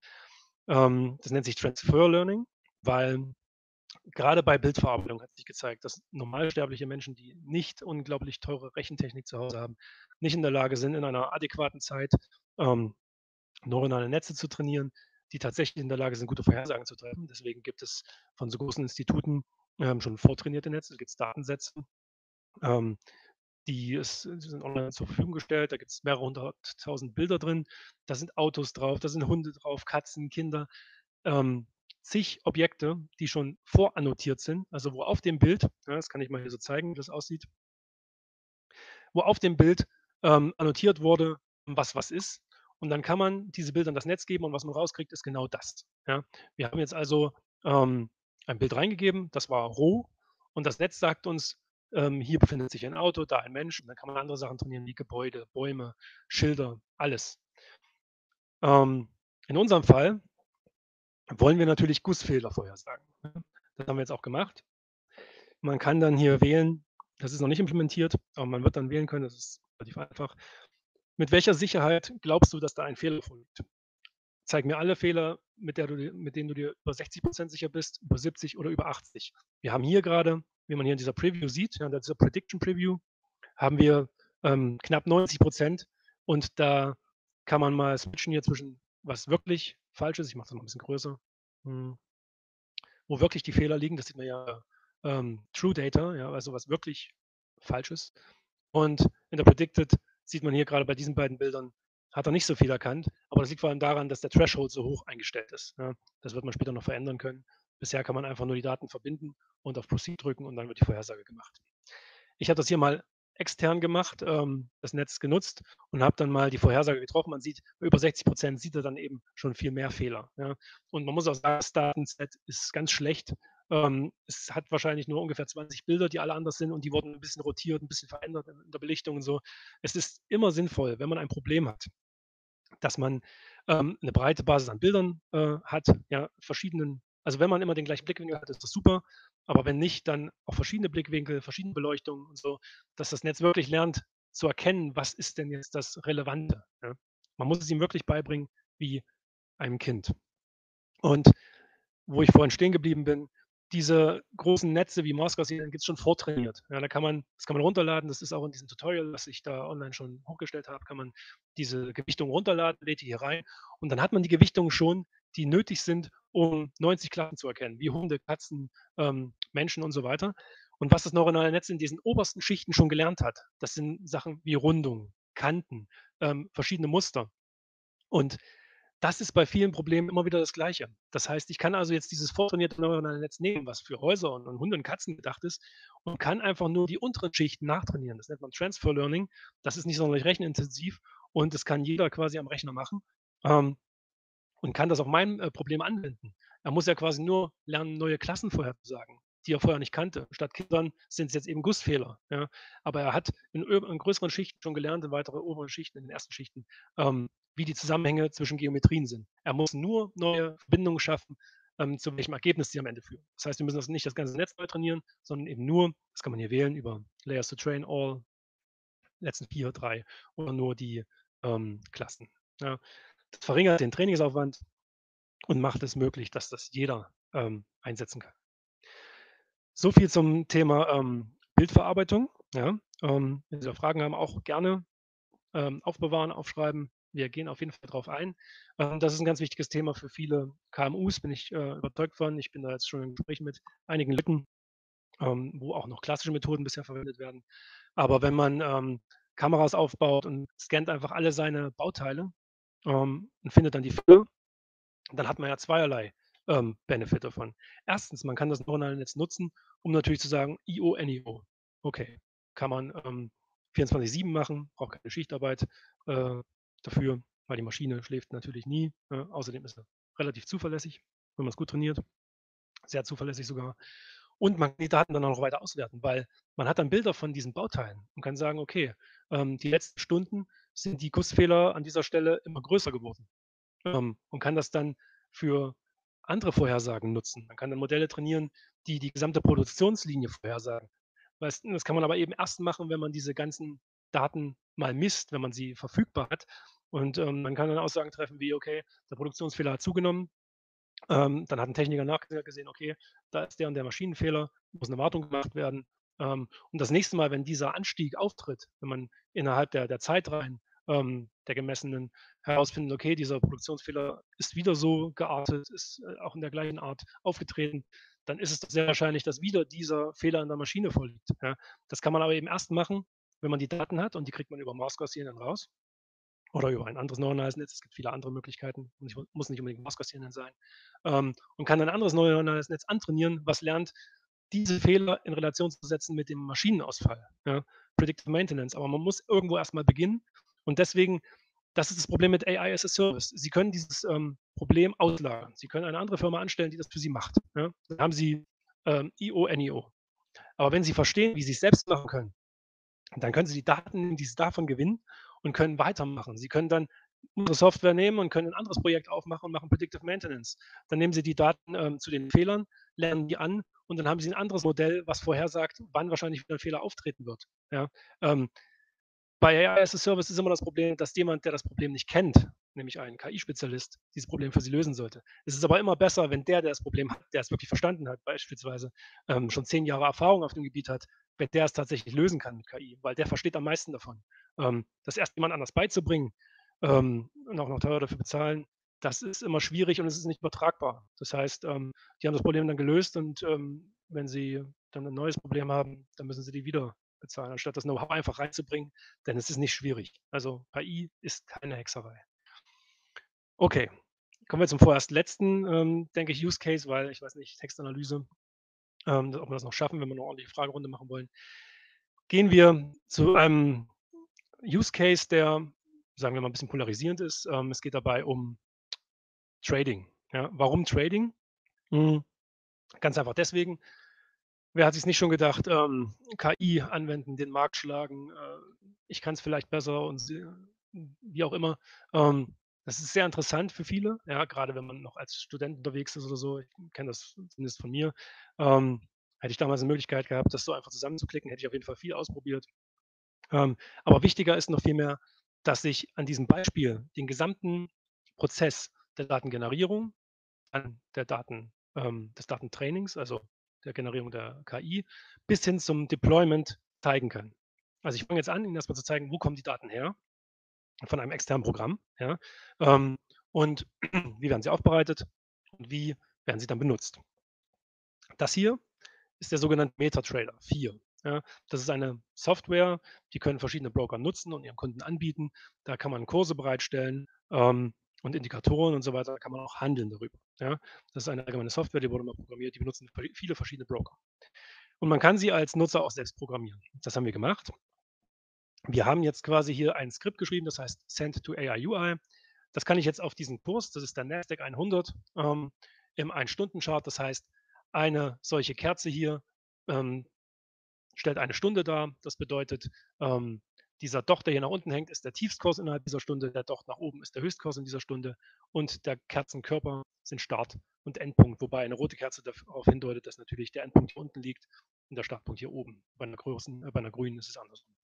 ähm, das nennt sich Transfer Learning, weil grade bei Bildverarbeitung hat sich gezeigt, dass normalsterbliche Menschen, die nicht unglaublich teure Rechentechnik zu Hause haben, nicht in der Lage sind, in einer adäquaten Zeit, ähm, neuronale Netze zu trainieren, die tatsächlich in der Lage sind, gute Vorhersagen zu treffen. Deswegen gibt es von so großen Instituten, ähm, schon vortrainierte Netze, da gibt's Datensätze, ähm, die ist die sind online zur Verfügung gestellt. Da gibt's mehrere hunderttausend Bilder drin. Da sind Autos drauf, da sind Hunde drauf, Katzen, Kinder, ähm, zig Objekte, die schon vorannotiert sind, also wo auf dem Bild ja, das kann ich mal hier so zeigen, wie das aussieht wo auf dem Bild, ähm, annotiert wurde, was was ist. Und dann kann man diese Bilder in das Netz geben und was man rauskriegt, ist genau das, ja? Wir haben jetzt also, ähm, ein Bild reingegeben, das war roh und das Netz sagt uns, ähm, hier befindet sich ein Auto, da ein Mensch und dann kann man andere Sachen trainieren wie Gebäude, Bäume, Schilder, alles. Ähm, in unserem Fall wollen wir natürlich Gussfehler vorhersagen, ne? Das haben wir jetzt auch gemacht. Man kann dann hier wählen das ist noch nicht implementiert, aber man wird dann wählen können, das ist relativ einfach Mit welcher Sicherheit glaubst du, dass da ein Fehler vorliegt? Zeig mir alle Fehler, mit der du dir mit denen du dir über sechzig Prozent sicher bist, über siebzig oder über achtzig. Wir haben hier grade, wie man hier in dieser Preview sieht, ja, in dieser Prediction Preview, haben wir, ähm, knapp neunzig Prozent und da kann man mal switchen hier zwischen was wirklich falsch ist. Ich mache das mal 'n bisschen größer. Hm. Wo wirklich die Fehler liegen, das sieht man ja, ähm, True Data, ja, also was wirklich falsch ist. Und in der Predicted sieht man hier grade bei diesen beiden Bildern, hat er nicht so viel erkannt, aber das liegt vor allem daran, dass der Threshold so hoch eingestellt ist, ja. Das wird man später noch verändern können. Bisher kann man einfach nur die Daten verbinden und auf Proceed drücken und dann wird die Vorhersage gemacht. Ich habe das hier mal extern gemacht, ähm, das Netz genutzt und habe dann mal die Vorhersage getroffen. Man sieht, bei über sechzig Prozent sieht er dann eben schon viel mehr Fehler, ja. Und man muss auch sagen, das Datenset ist ganz schlecht. Ähm, es hat wahrscheinlich nur ungefähr zwanzig Bilder, die alle anders sind und die wurden 'n bisschen rotiert, 'n bisschen verändert in der Belichtung und so. Es ist immer sinnvoll, wenn man ein Problem hat, dass man, ähm, 'ne breite Basis an Bildern, äh, hat, ja, verschiedenen also, wenn man immer den gleichen Blickwinkel hat, ist das super, aber wenn nicht, dann auch verschiedene Blickwinkel, verschiedene Beleuchtungen und so, dass das Netz wirklich lernt zu erkennen, was ist denn jetzt das Relevante, ja? Man muss es ihm wirklich beibringen wie einem Kind. Und wo ich vorhin stehen geblieben bin, diese großen Netze wie Mars Gaussian gibt's schon vortrainiert. Ja, da kann man das kann man runterladen. Das ist auch in diesem Tutorial, was ich da online schon hochgestellt habe, kann man diese Gewichtung runterladen, lädt die hier rein und dann hat man die Gewichtungen schon, die nötig sind, um neunzig Klassen zu erkennen, wie Hunde, Katzen, ähm, Menschen und so weiter. Und was das neuronale Netz in diesen obersten Schichten schon gelernt hat, das sind Sachen wie Rundung, Kanten, ähm, verschiedene Muster. Und das ist bei vielen Problemen immer wieder das Gleiche. Das heißt, ich kann also jetzt dieses vortrainierte neuronale Netz nehmen, was für Häuser und und Hunde und Katzen gedacht ist und kann einfach nur die unteren Schichten nachtrainieren. Das nennt man Transfer Learning. Das ist nicht sonderlich rechenintensiv und das kann jeder quasi am Rechner machen, ähm, und kann das auf mein, äh, Problem anwenden. Er muss ja quasi nur lernen, neue Klassen vorherzusagen, die er vorher nicht kannte. Statt Kindern sind's jetzt eben Gussfehler, ja? Aber er hat in ö in größeren Schichten schon gelernt, in weitere oberen Schichten, in den ersten Schichten, ähm, wie die Zusammenhänge zwischen Geometrien sind. Er muss nur neue Verbindungen schaffen, ähm, zu welchem Ergebnis die am Ende führen. Das heißt, wir müssen das nicht das ganze Netz neu trainieren, sondern eben nur das kann man hier wählen über Layers to Train All, letzten vier, drei oder nur die, ähm, Klassen, ja? Das verringert den Trainingsaufwand und macht es möglich, dass das jeder, ähm, einsetzen kann. So viel zum Thema, ähm, Bildverarbeitung, ja? Ähm, wenn Sie da Fragen haben, auch gerne, ähm, aufbewahren, aufschreiben. Wir gehen auf jeden Fall drauf ein. Ähm, das ist 'n ganz wichtiges Thema für viele KMUs, bin ich, äh, überzeugt von. Ich bin da jetzt schon in Gesprächen mit einigen Lücken, ähm, wo auch noch klassische Methoden bisher verwendet werden. Aber wenn man, ähm, Kameras aufbaut und scannt einfach alle seine Bauteile, ähm, und findet dann die Fehler, dann hat man ja zweierlei, ähm, Benefit davon. Erstens, man kann das neuronale Netz nutzen, um natürlich zu sagen: „I O N I O.“ Okay, kann man, ähm, vierundzwanzig sieben machen, braucht keine Schichtarbeit, äh, dafür, weil die Maschine schläft natürlich nie, ne? Außerdem ist er relativ zuverlässig, wenn man's gut trainiert, sehr zuverlässig sogar. Und man kann die Daten dann auch noch weiter auswerten, weil man hat dann Bilder von diesen Bauteilen und kann sagen: „Okay, ähm, die letzten Stunden sind die Gussfehler an dieser Stelle immer größer geworden.“ Ähm, und kann das dann für andere Vorhersagen nutzen. Man kann dann Modelle trainieren, die die gesamte Produktionslinie vorhersagen. Weißt du, das kann man aber eben erst machen, wenn man diese ganzen Daten mal misst, wenn man sie verfügbar hat. Und, ähm, man kann dann Aussagen treffen wie: „Okay, der Produktionsfehler hat zugenommen.“ Ähm, dann hat 'n Techniker nachge gesehen: „Okay, da ist der und der Maschinenfehler, muss 'ne Wartung gemacht werden.“ Ähm, und das nächste Mal, wenn dieser Anstieg auftritt, wenn man innerhalb der der Zeitreihen, ähm, der gemessenen herausfindet: „Okay, dieser Produktionsfehler ist wieder so geartet, ist, äh, auch in der gleichen Art aufgetreten“, dann ist es doch sehr wahrscheinlich, dass wieder dieser Fehler in der Maschine vorliegt, ja? Das kann man aber eben erst machen, wenn man die Daten hat und die kriegt man über Mars Gaussian dann raus oder über ein anderes neuronales Netz. Es gibt viele andere Möglichkeiten, nicht muss nicht unbedingt Mars Gaussian sein. Ähm, und kann ein anderes neuronales Netz antrainieren, was lernt, diese Fehler in Relation zu setzen mit dem Maschinenausfall, ja? Predictive Maintenance. Aber man muss irgendwo erst mal beginnen und deswegen das ist das Problem mit A I as a Service. Sie können dieses, ähm, Problem auslagern. Sie können eine andere Firma anstellen, die das für Sie macht, ja? Dann haben Sie, ähm, I O N I O. Aber wenn Sie verstehen, wie Sie's selbst machen können, dann können Sie die Daten, die Sie davon gewinnen und können weitermachen. Sie können dann unsere Software nehmen und können 'n anderes Projekt aufmachen und machen Predictive Maintenance. Dann nehmen Sie die Daten, ähm, zu den Fehlern, lernen die an und dann haben Sie 'n anderes Modell, was vorhersagt, wann wahrscheinlich wieder 'n Fehler auftreten wird, ja? Ähm Bei A I as a Service ist immer das Problem, dass jemand, der das Problem nicht kennt, nämlich ein K I-Spezialist, dieses Problem für Sie lösen sollte. Es ist aber immer besser, wenn der, der das Problem hat, der es wirklich verstanden hat, beispielsweise ähm, schon zehn Jahre Erfahrung auf dem Gebiet hat, wenn der es tatsächlich lösen kann mit K I, weil der versteht am meisten davon. Ähm, das erst jemand anders beizubringen ähm, und auch noch teuer dafür bezahlen, das ist immer schwierig und es ist nicht übertragbar. Das heißt, ähm, die haben das Problem dann gelöst und ähm, wenn sie dann ein neues Problem haben, dann müssen sie die wieder bezahlen, anstatt das Know-how einfach reinzubringen, denn es ist nicht schwierig. Also K I ist keine Hexerei. Okay, kommen wir zum vorerst letzten, ähm, denke ich, Use Case, weil ich weiß nicht, Textanalyse, ähm, ob wir das noch schaffen, wenn wir eine ordentliche Fragerunde machen wollen. Gehen wir zu einem Use Case, der, sagen wir mal, ein bisschen polarisierend ist. Ähm, es geht dabei um Trading. Ja, warum Trading? Hm, ganz einfach deswegen, wer hat sich nicht schon gedacht, ähm, K I anwenden, den Markt schlagen, äh, ich kann es vielleicht besser und sie wie auch immer. Ähm, das ist sehr interessant für viele, ja, gerade wenn man noch als Student unterwegs ist oder so. Ich kenne das zumindest von mir. Ähm, hätte ich damals eine Möglichkeit gehabt, das so einfach zusammenzuklicken, hätte ich auf jeden Fall viel ausprobiert. Ähm, aber wichtiger ist noch vielmehr, dass ich an diesem Beispiel den gesamten Prozess der Datengenerierung, an der Daten ähm, des Datentrainings, also der Generierung der K I, bis hin zum Deployment zeigen kann. Also ich fange jetzt an, Ihnen erstmal zu zeigen, wo kommen die Daten her von einem externen Programm, ja, ähm, und wie werden sie aufbereitet und wie werden sie dann benutzt. Das hier ist der sogenannte MetaTrader vier. Ja, das ist eine Software, die können verschiedene Broker nutzen und ihren Kunden anbieten. Da kann man Kurse bereitstellen ähm, und Indikatoren und so weiter. Da kann man auch handeln darüber. Ja, das ist eine allgemeine Software, die wurde mal programmiert. Die benutzen viele verschiedene Broker. Und man kann sie als Nutzer auch selbst programmieren. Das haben wir gemacht. Wir haben jetzt quasi hier ein Skript geschrieben, das heißt Send to A I U I. Das kann ich jetzt auf diesen Kurs, das ist der Nasdaq hundert, ähm, im ein-Stunden-Chart. Das heißt, eine solche Kerze hier ähm, stellt eine Stunde dar. Das bedeutet, ähm, dieser Docht, der hier nach unten hängt, ist der Tiefstkurs innerhalb dieser Stunde. Der Docht nach oben ist der Höchstkurs in dieser Stunde. Und der Kerzenkörper sind Start und Endpunkt, wobei eine rote Kerze darauf hindeutet, dass natürlich der Endpunkt hier unten liegt und der Startpunkt hier oben. Bei einer, großen, äh, bei einer grünen ist es andersrum.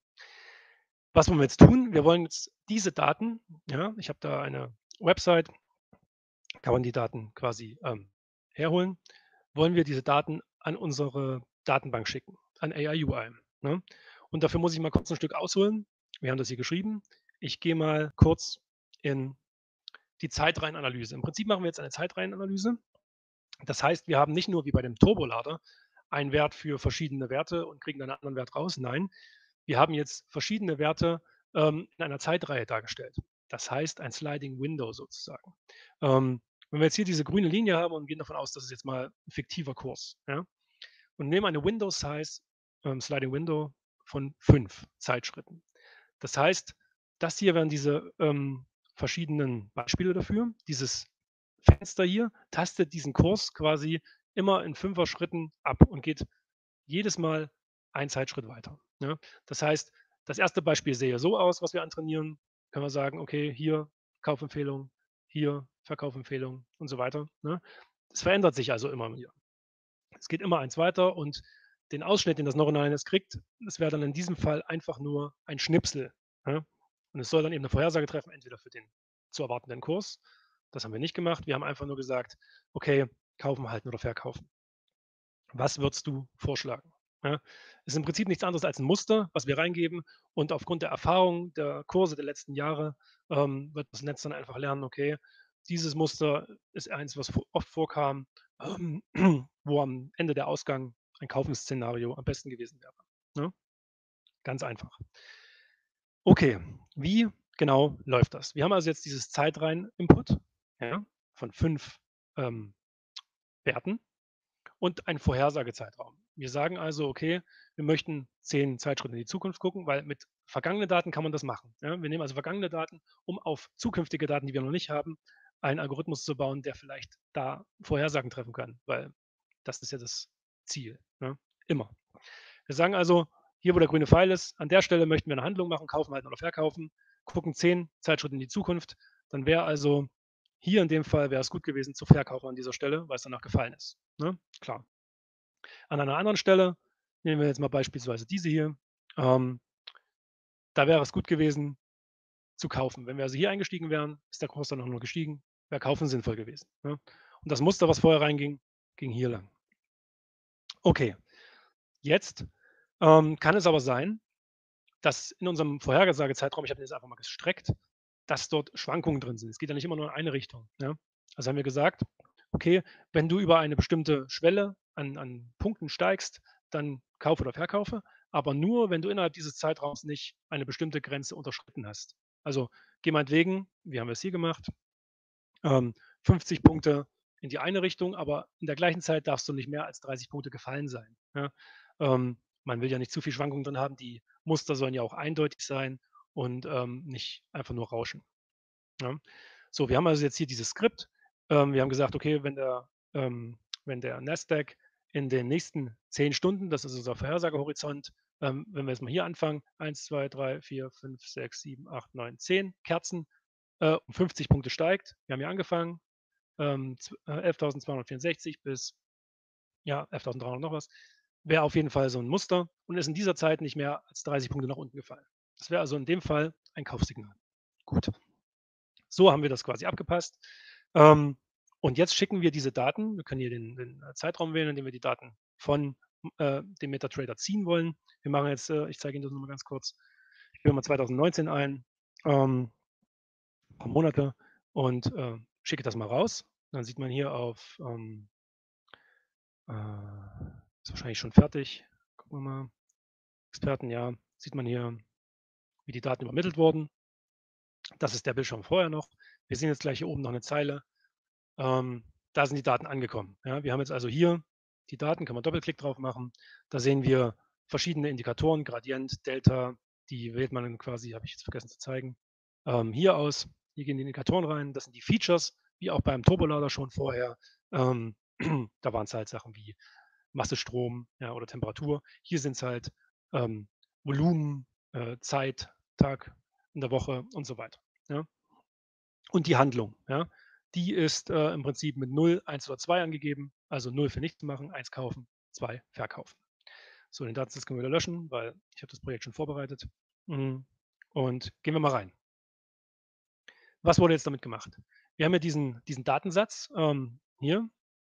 Was wollen wir jetzt tun? Wir wollen jetzt diese Daten, ja, ich habe da eine Website, kann man die Daten quasi ähm, herholen, wollen wir diese Daten an unsere Datenbank schicken, an A I U I. Ne? Und dafür muss ich mal kurz ein Stück ausholen. Wir haben das hier geschrieben. Ich gehe mal kurz in die Zeitreihenanalyse. Im Prinzip machen wir jetzt eine Zeitreihenanalyse. Das heißt, wir haben nicht nur wie bei dem Turbolader einen Wert für verschiedene Werte und kriegen dann einen anderen Wert raus. Nein, wir haben jetzt verschiedene Werte ähm, in einer Zeitreihe dargestellt. Das heißt, ein Sliding Window sozusagen. Ähm, wenn wir jetzt hier diese grüne Linie haben und gehen davon aus, das ist jetzt mal ein fiktiver Kurs, ja, und nehmen eine Window Size, ähm, Sliding Window von fünf Zeitschritten. Das heißt, das hier wären diese ähm, verschiedenen Beispiele dafür. Dieses Fenster hier tastet diesen Kurs quasi immer in fünfer Schritten ab und geht jedes Mal einen Zeitschritt weiter. Ja? Das heißt, das erste Beispiel sehe so aus, was wir antrainieren. Können wir sagen, okay, hier Kaufempfehlung, hier Verkaufempfehlung und so weiter. Ne? Es verändert sich also immer wieder. Es geht immer eins weiter und den Ausschnitt, den das neuronale Netz kriegt, das wäre dann in diesem Fall einfach nur ein Schnipsel. Ja? Und es soll dann eben eine Vorhersage treffen, entweder für den zu erwartenden Kurs. Das haben wir nicht gemacht. Wir haben einfach nur gesagt, okay, kaufen, halten oder verkaufen. Was würdest du vorschlagen? Ja, ist im Prinzip nichts anderes als ein Muster, was wir reingeben und aufgrund der Erfahrung der Kurse der letzten Jahre ähm, wird das Netz dann einfach lernen, okay, dieses Muster ist eins, was oft vorkam, ähm, wo am Ende der Ausgang ein Kaufenszenario am besten gewesen wäre. Ne? Ganz einfach. Okay, wie genau läuft das? Wir haben also jetzt dieses Zeitreihen-Input, ja, von fünf ähm, Werten und einen Vorhersagezeitraum. Wir sagen also, okay, wir möchten zehn Zeitschritte in die Zukunft gucken, weil mit vergangenen Daten kann man das machen. Ja? Wir nehmen also vergangene Daten, um auf zukünftige Daten, die wir noch nicht haben, einen Algorithmus zu bauen, der vielleicht da Vorhersagen treffen kann, weil das ist ja das Ziel. Ja? Immer. Wir sagen also, hier, wo der grüne Pfeil ist, an der Stelle möchten wir eine Handlung machen, kaufen, halten oder verkaufen, gucken zehn Zeitschritte in die Zukunft. Dann wäre also hier in dem Fall wäre es gut gewesen zu verkaufen an dieser Stelle, weil es danach gefallen ist. Ne? Klar. An einer anderen Stelle, nehmen wir jetzt mal beispielsweise diese hier, ähm, da wäre es gut gewesen zu kaufen. Wenn wir also hier eingestiegen wären, ist der Kurs dann auch nur gestiegen, wäre Kaufen sinnvoll gewesen, ne? Und das Muster, was vorher reinging, ging hier lang. Okay, jetzt, ähm, kann es aber sein, dass in unserem Vorhersagezeitraum, ich habe den jetzt einfach mal gestreckt, dass dort Schwankungen drin sind. Es geht ja nicht immer nur in eine Richtung, ja? Also haben wir gesagt, okay, wenn du über eine bestimmte Schwelle an an Punkten steigst, dann kaufe oder verkaufe, aber nur, wenn du innerhalb dieses Zeitraums nicht eine bestimmte Grenze unterschritten hast. Also, geh meinetwegen, wie haben wir es hier gemacht, ähm, fünfzig Punkte in die eine Richtung, aber in der gleichen Zeit darfst du nicht mehr als dreißig Punkte gefallen sein, ja? Ähm, man will ja nicht zu viel Schwankungen drin haben. Die Muster sollen ja auch eindeutig sein und, ähm, nicht einfach nur rauschen, ja? So, wir haben also jetzt hier dieses Skript. Ähm, wir haben gesagt, okay, wenn der ähm, wenn der Nasdaq in den nächsten zehn Stunden, das ist unser Vorhersagehorizont, ähm, wenn wir jetzt mal hier anfangen, eins, zwei, drei, vier, fünf, sechs, sieben, acht, neun, zehn Kerzen, äh, um fünfzig Punkte steigt. Wir haben hier angefangen, ähm, zw äh, elftausendzweihundertvierundsechzig bis, ja, elftausenddreihundert noch was, wäre auf jeden Fall so 'n Muster und ist in dieser Zeit nicht mehr als dreißig Punkte nach unten gefallen. Das wäre also in dem Fall ein Kaufsignal. Gut. So haben wir das quasi abgepasst. Ähm, und jetzt schicken wir diese Daten, wir können hier den den, äh, Zeitraum wählen, in dem wir die Daten von, äh, dem MetaTrader ziehen wollen. Wir machen jetzt, äh ich zeige Ihnen das noch mal ganz kurz. Ich gebe mal zweitausendneunzehn ein, ähm, paar Monate und, äh, schicke das mal raus. Dann sieht man hier auf, ähm äh, ist wahrscheinlich schon fertig. Gucken wir mal. Experten, ja, sieht man hier, wie die Daten übermittelt wurden. Das ist der Bildschirm vorher noch. Wir sehen jetzt gleich hier oben noch 'ne Zeile. Ähm, da sind die Daten angekommen, ja? Wir haben jetzt also hier die Daten, kann man Doppelklick drauf machen. Da sehen wir verschiedene Indikatoren, Gradient, Delta, die wählt man dann quasi, habe ich jetzt vergessen zu zeigen, ähm, hier aus. Hier gehen die Indikatoren rein. Das sind die Features, wie auch beim Turbolader schon vorher. Ähm, da waren's halt Sachen wie Masse, Strom, ja, oder Temperatur. Hier sind's halt, ähm, Volumen, äh, Zeit, Tag in der Woche und so weiter, ja? Und die Handlung, ja, die ist, äh, im Prinzip mit null, eins oder zwei angegeben. Also null für nichts machen, eins kaufen, zwei verkaufen. So, den Datensatz können wir wieder löschen, weil ich habe das Projekt schon vorbereitet. Hm, und gehen wir mal rein. Was wurde jetzt damit gemacht? Wir haben ja diesen diesen Datensatz, ähm, hier.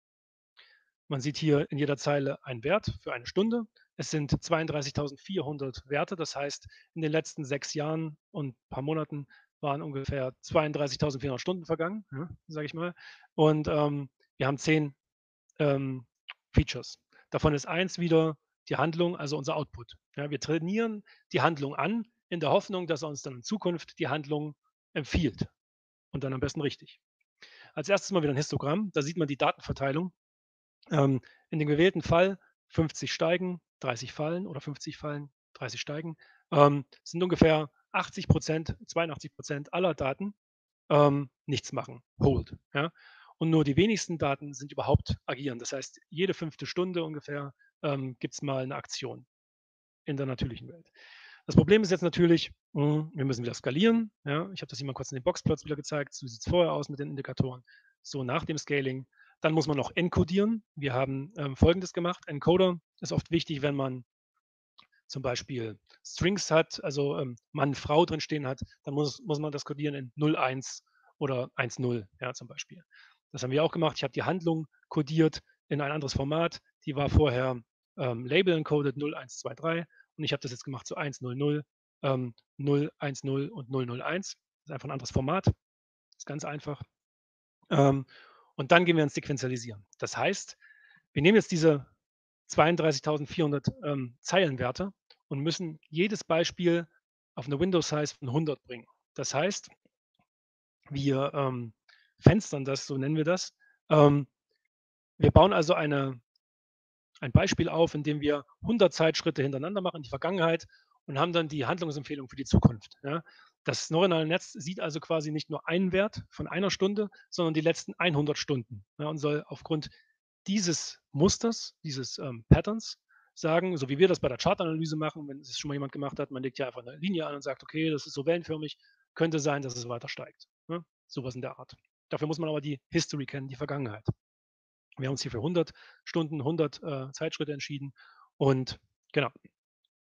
Man sieht hier in jeder Zeile einen Wert für eine Stunde. Es sind zweiunddreißigtausendvierhundert Werte. Das heißt, in den letzten sechs Jahren und paar Monaten waren ungefähr zweiunddreißigtausendvierhundert Stunden vergangen, ja, sage ich mal. Und, ähm, wir haben zehn, ähm, Features. Davon ist eins wieder die Handlung, also unser Output. Ja, wir trainieren die Handlung an, in der Hoffnung, dass er uns dann in Zukunft die Handlung empfiehlt und dann am besten richtig. Als erstes mal wieder 'n Histogramm. Da sieht man die Datenverteilung. Ähm, in dem gewählten Fall fünfzig steigen, dreißig fallen oder fünfzig fallen, dreißig steigen. Ähm, sind ungefähr achtzig Prozent, zweiundachtzig Prozent aller Daten, ähm, nichts machen, Hold, ja? Und nur die wenigsten Daten sind überhaupt agieren. Das heißt, jede fünfte Stunde ungefähr, ähm, gibt's mal 'ne Aktion in der natürlichen Welt. Das Problem ist jetzt natürlich, hm, wir müssen wieder skalieren, ja? Ich habe das hier mal kurz in den Boxplots wieder gezeigt. So sieht's vorher aus mit den Indikatoren, so nach dem Scaling. Dann muss man noch encodieren. Wir haben, ähm, Folgendes gemacht. Encoder ist oft wichtig, wenn man zum Beispiel Strings hat, also, ähm, Mann, Frau drinstehen hat, dann muss muss man das codieren in null eins oder eins null, ja, zum Beispiel. Das haben wir auch gemacht. Ich habe die Handlung codiert in ein anderes Format. Die war vorher, ähm, Label encoded null eins zwei drei und ich habe das jetzt gemacht zu eins null null, ähm, null eins null und null null eins. Ist einfach 'n anderes Format. Ist ganz einfach. Ähm, und dann gehen wir ins Sequenzialisieren. Das heißt, wir nehmen jetzt diese zweiunddreißigtausendvierhundert, ähm, Zeilenwerte und müssen jedes Beispiel auf 'ne Window Size von hundert bringen. Das heißt wir, ähm, fenstern das, so nennen wir das. Ähm, wir bauen also eine ein Beispiel auf, in dem wir hundert Zeitschritte hintereinander machen in die Vergangenheit und haben dann die Handlungsempfehlung für die Zukunft, ja? Das neuronale Netz sieht also quasi nicht nur einen Wert von einer Stunde, sondern die letzten hundert Stunden, ja, und soll aufgrund dieses Musters, dieses, ähm, Patterns sagen, so wie wir das bei der Chartanalyse machen, wenn das schon mal jemand gemacht hat, man legt ja einfach 'ne Linie an und sagt: „Okay, das ist so wellenförmig, könnte sein, dass es weiter steigt“, ne? So was in der Art. Dafür muss man aber die History kennen, die Vergangenheit. Wir haben uns hier für hundert Stunden, hundert, äh, Zeitschritte entschieden und genau.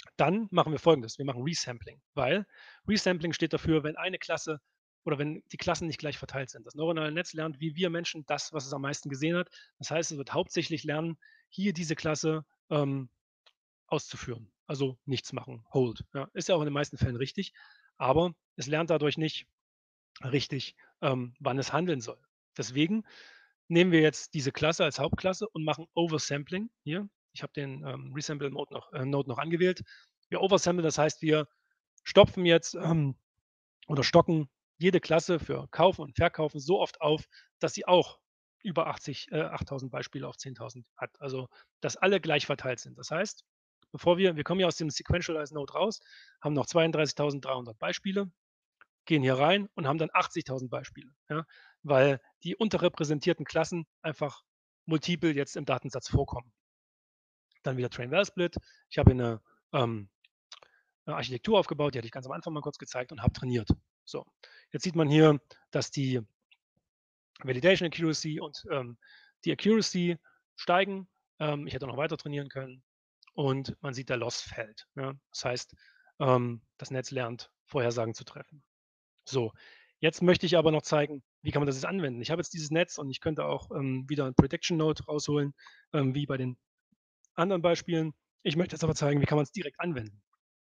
Dann machen wir Folgendes: Wir machen Resampling, weil Resampling steht dafür, wenn eine Klasse oder wenn die Klassen nicht gleich verteilt sind. Das neuronale Netz lernt, wie wir Menschen, das, was es am meisten gesehen hat. Das heißt, es wird hauptsächlich lernen, hier diese Klasse, ähm, auszuführen. Also nichts machen, Hold, ja. Ist ja auch in den meisten Fällen richtig, aber es lernt dadurch nicht richtig, ähm, wann es handeln soll. Deswegen nehmen wir jetzt diese Klasse als Hauptklasse und machen Oversampling hier. Ich habe den, ähm, Resample Mode noch äh, Node noch angewählt. Wir oversamplen, das heißt, wir stopfen jetzt, ähm, oder stocken jede Klasse für Kaufen und Verkaufen so oft auf, dass sie auch über achtzig äh, achttausend Beispiele auf zehntausend hat. Also, dass alle gleich verteilt sind. Das heißt, bevor wir wir kommen ja aus dem Sequentialized Node raus, haben noch zweiunddreißigtausenddreihundert Beispiele, gehen hier rein und haben dann achtzigtausend Beispiele, ja, weil die unterrepräsentierten Klassen einfach multiple jetzt im Datensatz vorkommen. Dann wieder Train-Well-Split. Ich habe 'ne, ähm, 'ne Architektur aufgebaut, die hatte ich ganz am Anfang mal kurz gezeigt und habe trainiert. So, jetzt sieht man hier, dass die Validation Accuracy und, ähm, die Accuracy steigen. Ähm, ich hätte noch weiter trainieren können und man sieht, der Loss fällt, ja. Das heißt, ähm, das Netz lernt, Vorhersagen zu treffen. So, jetzt möchte ich aber noch zeigen, wie kann man das jetzt anwenden? Ich habe jetzt dieses Netz und ich könnte auch, ähm, wieder 'n Prediction Node rausholen, ähm, wie bei den anderen Beispielen. Ich möchte jetzt aber zeigen, wie kann man's direkt anwenden?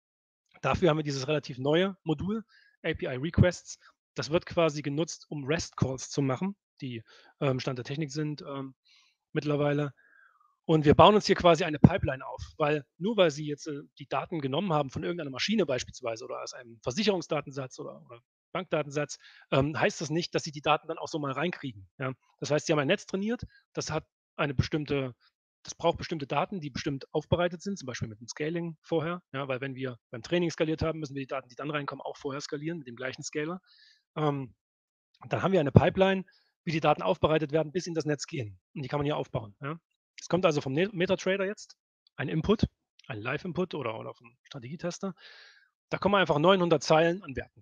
Dafür haben wir dieses relativ neue Modul, A P I Requests. Das wird quasi genutzt, um REST Calls zu machen, die, ähm, Stand der Technik sind, ähm, mittlerweile. Und wir bauen uns hier quasi eine Pipeline auf, weil nur weil Sie jetzt, äh, die Daten genommen haben von irgendeiner Maschine beispielsweise oder aus einem Versicherungsdatensatz oder oder Bankdatensatz, ähm, heißt das nicht, dass Sie die Daten dann auch so mal reinkriegen, ja? Das heißt, Sie haben ein Netz trainiert, das hat eine bestimmte das braucht bestimmte Daten, die bestimmt aufbereitet sind, zum Beispiel mit dem Scaling vorher, ja, weil wenn wir beim Training skaliert haben, müssen wir die Daten, die dann reinkommen, auch vorher skalieren mit dem gleichen Scaler. Ähm, dann haben wir eine Pipeline, wie die Daten aufbereitet werden, bis in das Netz gehen. Und die kann man hier aufbauen, ja. Es kommt also vom Ne MetaTrader jetzt ein Input, ein Live-Input oder oder vom Strategietester. Da kommen einfach neunhundert Zeilen an Werten.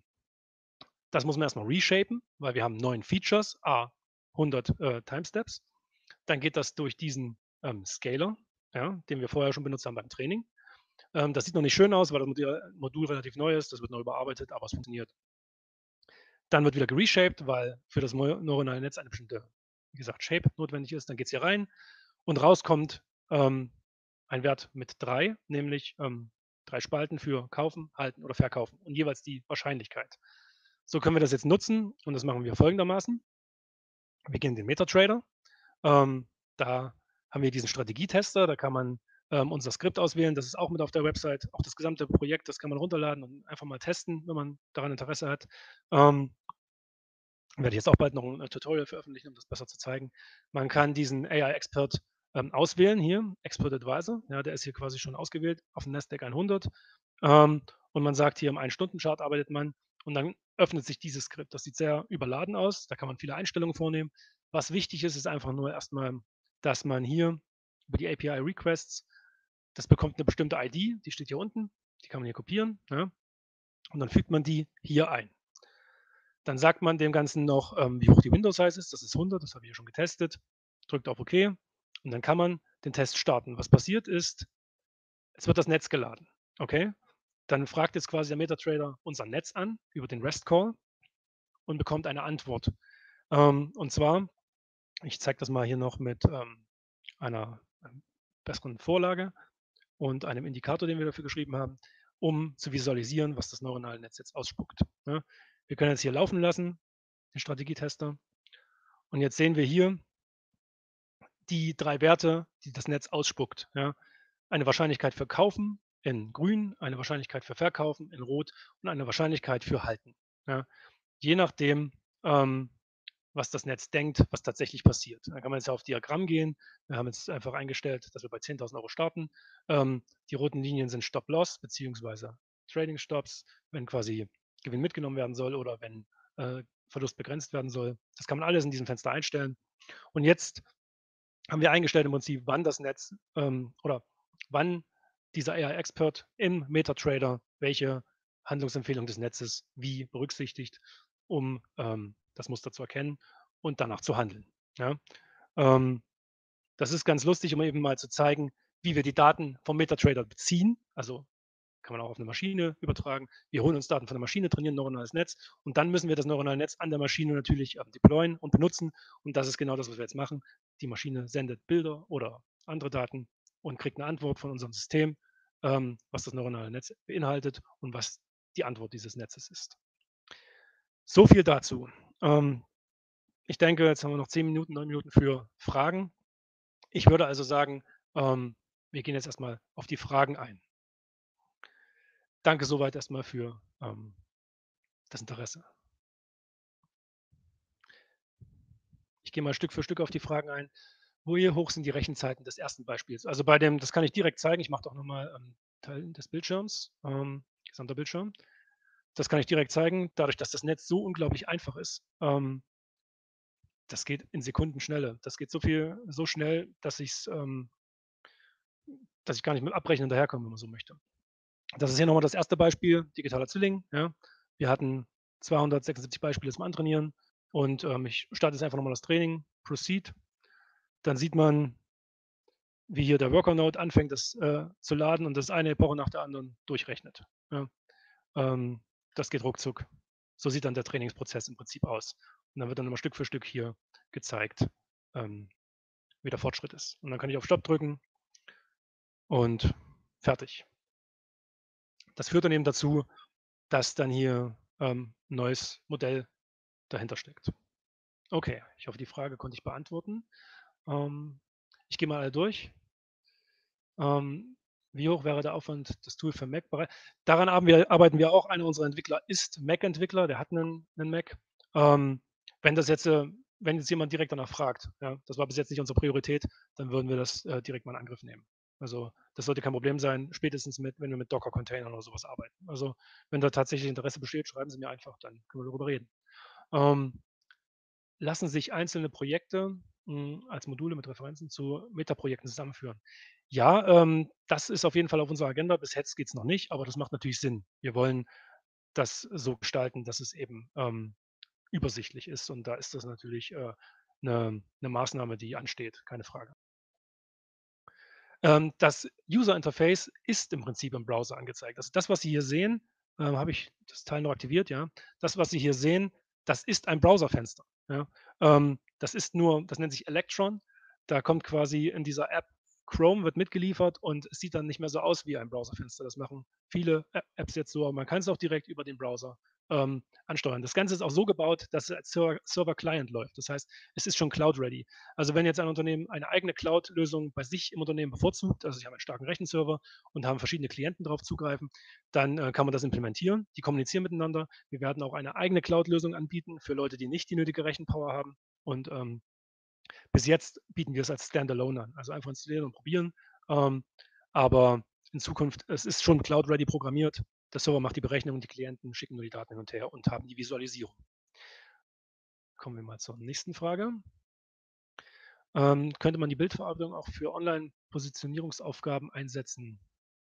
Das muss man erst mal reshapen, weil wir haben neun Features, à hundert, äh, Timesteps. Dann geht das durch diesen, ähm, Scaler, ja, den wir vorher schon benutzt haben beim Training. Ähm, das sieht noch nicht schön aus, weil das Modul Modul relativ neu ist. Das wird neu überarbeitet, aber es funktioniert. Dann wird wieder gereshaped, weil für das neu neuronale Netz eine bestimmte, wie gesagt, Shape notwendig ist. Dann geht's hier rein und raus kommt, ähm, ein Wert mit drei, nämlich, ähm, drei Spalten für kaufen, halten oder verkaufen und jeweils die Wahrscheinlichkeit. So können wir das jetzt nutzen und das machen wir folgendermaßen. Wir gehen in den MetaTrader. Ähm, da haben wir diesen Strategietester, da kann man, ähm, unser Skript auswählen. Das ist auch mit auf der Website. Auch das gesamte Projekt, das kann man runterladen und einfach mal testen, wenn man daran Interesse hat. Ähm werde ich jetzt auch bald noch 'n, äh, Tutorial veröffentlichen, um das besser zu zeigen. Man kann diesen A I Expert, ähm, auswählen hier, Expert Advisor, ja, der ist hier quasi schon ausgewählt auf 'n Nasdaq hundert. Ähm, und man sagt hier, im Ein-Stunden-Chart arbeitet man und dann öffnet sich dieses Skript. Das sieht sehr überladen aus, da kann man viele Einstellungen vornehmen. Was wichtig ist, ist einfach nur erst mal, dass man hier über die A P I Requests das bekommt 'ne bestimmte I D, die steht hier unten, die kann man hier kopieren, ja, und dann fügt man die hier ein. Dann sagt man dem Ganzen noch, ähm, wie hoch die Window Size ist. Das ist hundert, das habe ich ja schon getestet. Drückt auf OK und dann kann man den Test starten. Was passiert ist, es wird das Netz geladen, okay? Dann fragt jetzt quasi der MetaTrader unser Netz an über den REST Call und bekommt eine Antwort. Ähm, und zwar, ich zeige das mal hier noch mit, ähm, einer, ähm, besseren Vorlage und einem Indikator, den wir dafür geschrieben haben, um zu visualisieren, was das neuronale Netz jetzt ausspuckt, ne? Wir können jetzt hier laufen lassen, den Strategietester. Und jetzt sehen wir hier die drei Werte, die das Netz ausspuckt, ja. Eine Wahrscheinlichkeit für Kaufen in grün, eine Wahrscheinlichkeit für Verkaufen in rot und eine Wahrscheinlichkeit für halten, ja. Je nachdem, ähm, was das Netz denkt, was tatsächlich passiert. Da kann man jetzt auf Diagramm gehen. Wir haben jetzt einfach eingestellt, dass wir bei zehntausend Euro starten. Ähm, die roten Linien sind Stop-Loss beziehungsweise Trading Stops, wenn quasi Gewinn mitgenommen werden soll oder wenn, äh, Verlust begrenzt werden soll. Das kann man alles in diesem Fenster einstellen. Und jetzt haben wir eingestellt im Prinzip, wann das Netz, ähm, oder wann dieser A I Expert im MetaTrader welche Handlungsempfehlung des Netzes wie berücksichtigt, um, ähm, das Muster zu erkennen und danach zu handeln, ja? Ähm, das ist ganz lustig, um eben mal zu zeigen, wie wir die Daten vom MetaTrader beziehen. Also kann man auch auf eine Maschine übertragen. Wir holen uns Daten von der Maschine, trainieren ein neuronales Netz und dann müssen wir das neuronale Netz an der Maschine natürlich, ähm, deployen und benutzen. Und das ist genau das, was wir jetzt machen. Die Maschine sendet Bilder oder andere Daten und kriegt eine Antwort von unserem System, ähm, was das neuronale Netz beinhaltet und was die Antwort dieses Netzes ist. So viel dazu. Ähm, ich denke, jetzt haben wir noch zehn Minuten, neun Minuten für Fragen. Ich würde also sagen, ähm, wir gehen jetzt erstmal auf die Fragen ein. Danke soweit erstmal für, ähm, das Interesse. Ich gehe mal Stück für Stück auf die Fragen ein. Wie hoch sind die Rechenzeiten des ersten Beispiels? Also bei dem, das kann ich direkt zeigen. Ich mache doch nochmal ähm, Teil des Bildschirms, ähm, gesamter Bildschirm. Das kann ich direkt zeigen, dadurch, dass das Netz so unglaublich einfach ist. Ähm, das geht in Sekundenschnelle. Das geht so viel, so schnell, dass ich's, ähm, dass ich gar nicht mit Abrechnen daherkomme, wenn man so möchte. Das ist hier nochmal das erste Beispiel, digitaler Zwilling. Ja. Wir hatten zweihundertsechsundsiebzig Beispiele zum Antrainieren und ähm, ich starte jetzt einfach nochmal das Training, Proceed. Dann sieht man, wie hier der Worker-Node anfängt, das äh, zu laden und das eine Epoche nach der anderen durchrechnet. Ja. Ähm, das geht ruckzuck. So sieht dann der Trainingsprozess im Prinzip aus. Und dann wird dann immer Stück für Stück hier gezeigt, ähm, wie der Fortschritt ist. Und dann kann ich auf Stopp drücken und fertig. Das führt dann eben dazu, dass dann hier ähm, ein neues Modell dahinter steckt. Okay, ich hoffe, die Frage konnte ich beantworten. Ähm, ich gehe mal alle durch. Ähm, wie hoch wäre der Aufwand, das Tool für Mac bereit? Daran haben wir, arbeiten wir auch. Einer unserer Entwickler ist Mac-Entwickler, der hat einen, einen Mac. Ähm, wenn das jetzt, äh, wenn jetzt jemand direkt danach fragt, ja, das war bis jetzt nicht unsere Priorität, dann würden wir das äh, direkt mal in Angriff nehmen. Also das sollte kein Problem sein, spätestens mit, wenn wir mit Docker-Containern oder sowas arbeiten. Also wenn da tatsächlich Interesse besteht, schreiben Sie mir einfach, dann können wir darüber reden. Ähm, lassen sich einzelne Projekte mh, als Module mit Referenzen zu Metaprojekten zusammenführen. Ja, ähm, das ist auf jeden Fall auf unserer Agenda. Bis jetzt geht es noch nicht, aber das macht natürlich Sinn. Wir wollen das so gestalten, dass es eben ähm, übersichtlich ist. Und da ist das natürlich äh, eine, eine Maßnahme, die ansteht, keine Frage. Ähm, das User Interface ist im Prinzip im Browser angezeigt. Also das, was Sie hier sehen, äh, habe ich das Teil noch aktiviert, ja. Das, was Sie hier sehen, das ist ein Browserfenster. Ja. Ähm, das ist nur, das nennt sich Electron. Da kommt quasi in dieser App Chrome wird mitgeliefert und es sieht dann nicht mehr so aus wie ein Browserfenster. Das machen viele Apps jetzt so, aber man kann es auch direkt über den Browser ähm, ansteuern. Das Ganze ist auch so gebaut, dass es als Server-Client läuft. Das heißt, es ist schon Cloud-ready. Also wenn jetzt ein Unternehmen eine eigene Cloud-Lösung bei sich im Unternehmen bevorzugt, also sie haben einen starken Rechenserver und haben verschiedene Klienten darauf zugreifen, dann äh, kann man das implementieren. Die kommunizieren miteinander. Wir werden auch eine eigene Cloud-Lösung anbieten für Leute, die nicht die nötige Rechenpower haben. Und ähm, bis jetzt bieten wir es als Standalone an, also einfach installieren und probieren. Ähm, aber in Zukunft, es ist schon Cloud-ready programmiert. Der Server macht die Berechnung und die Klienten schicken nur die Daten hin und her und haben die Visualisierung. Kommen wir mal zur nächsten Frage. Ähm, könnte man die Bildverarbeitung auch für Online-Positionierungsaufgaben einsetzen?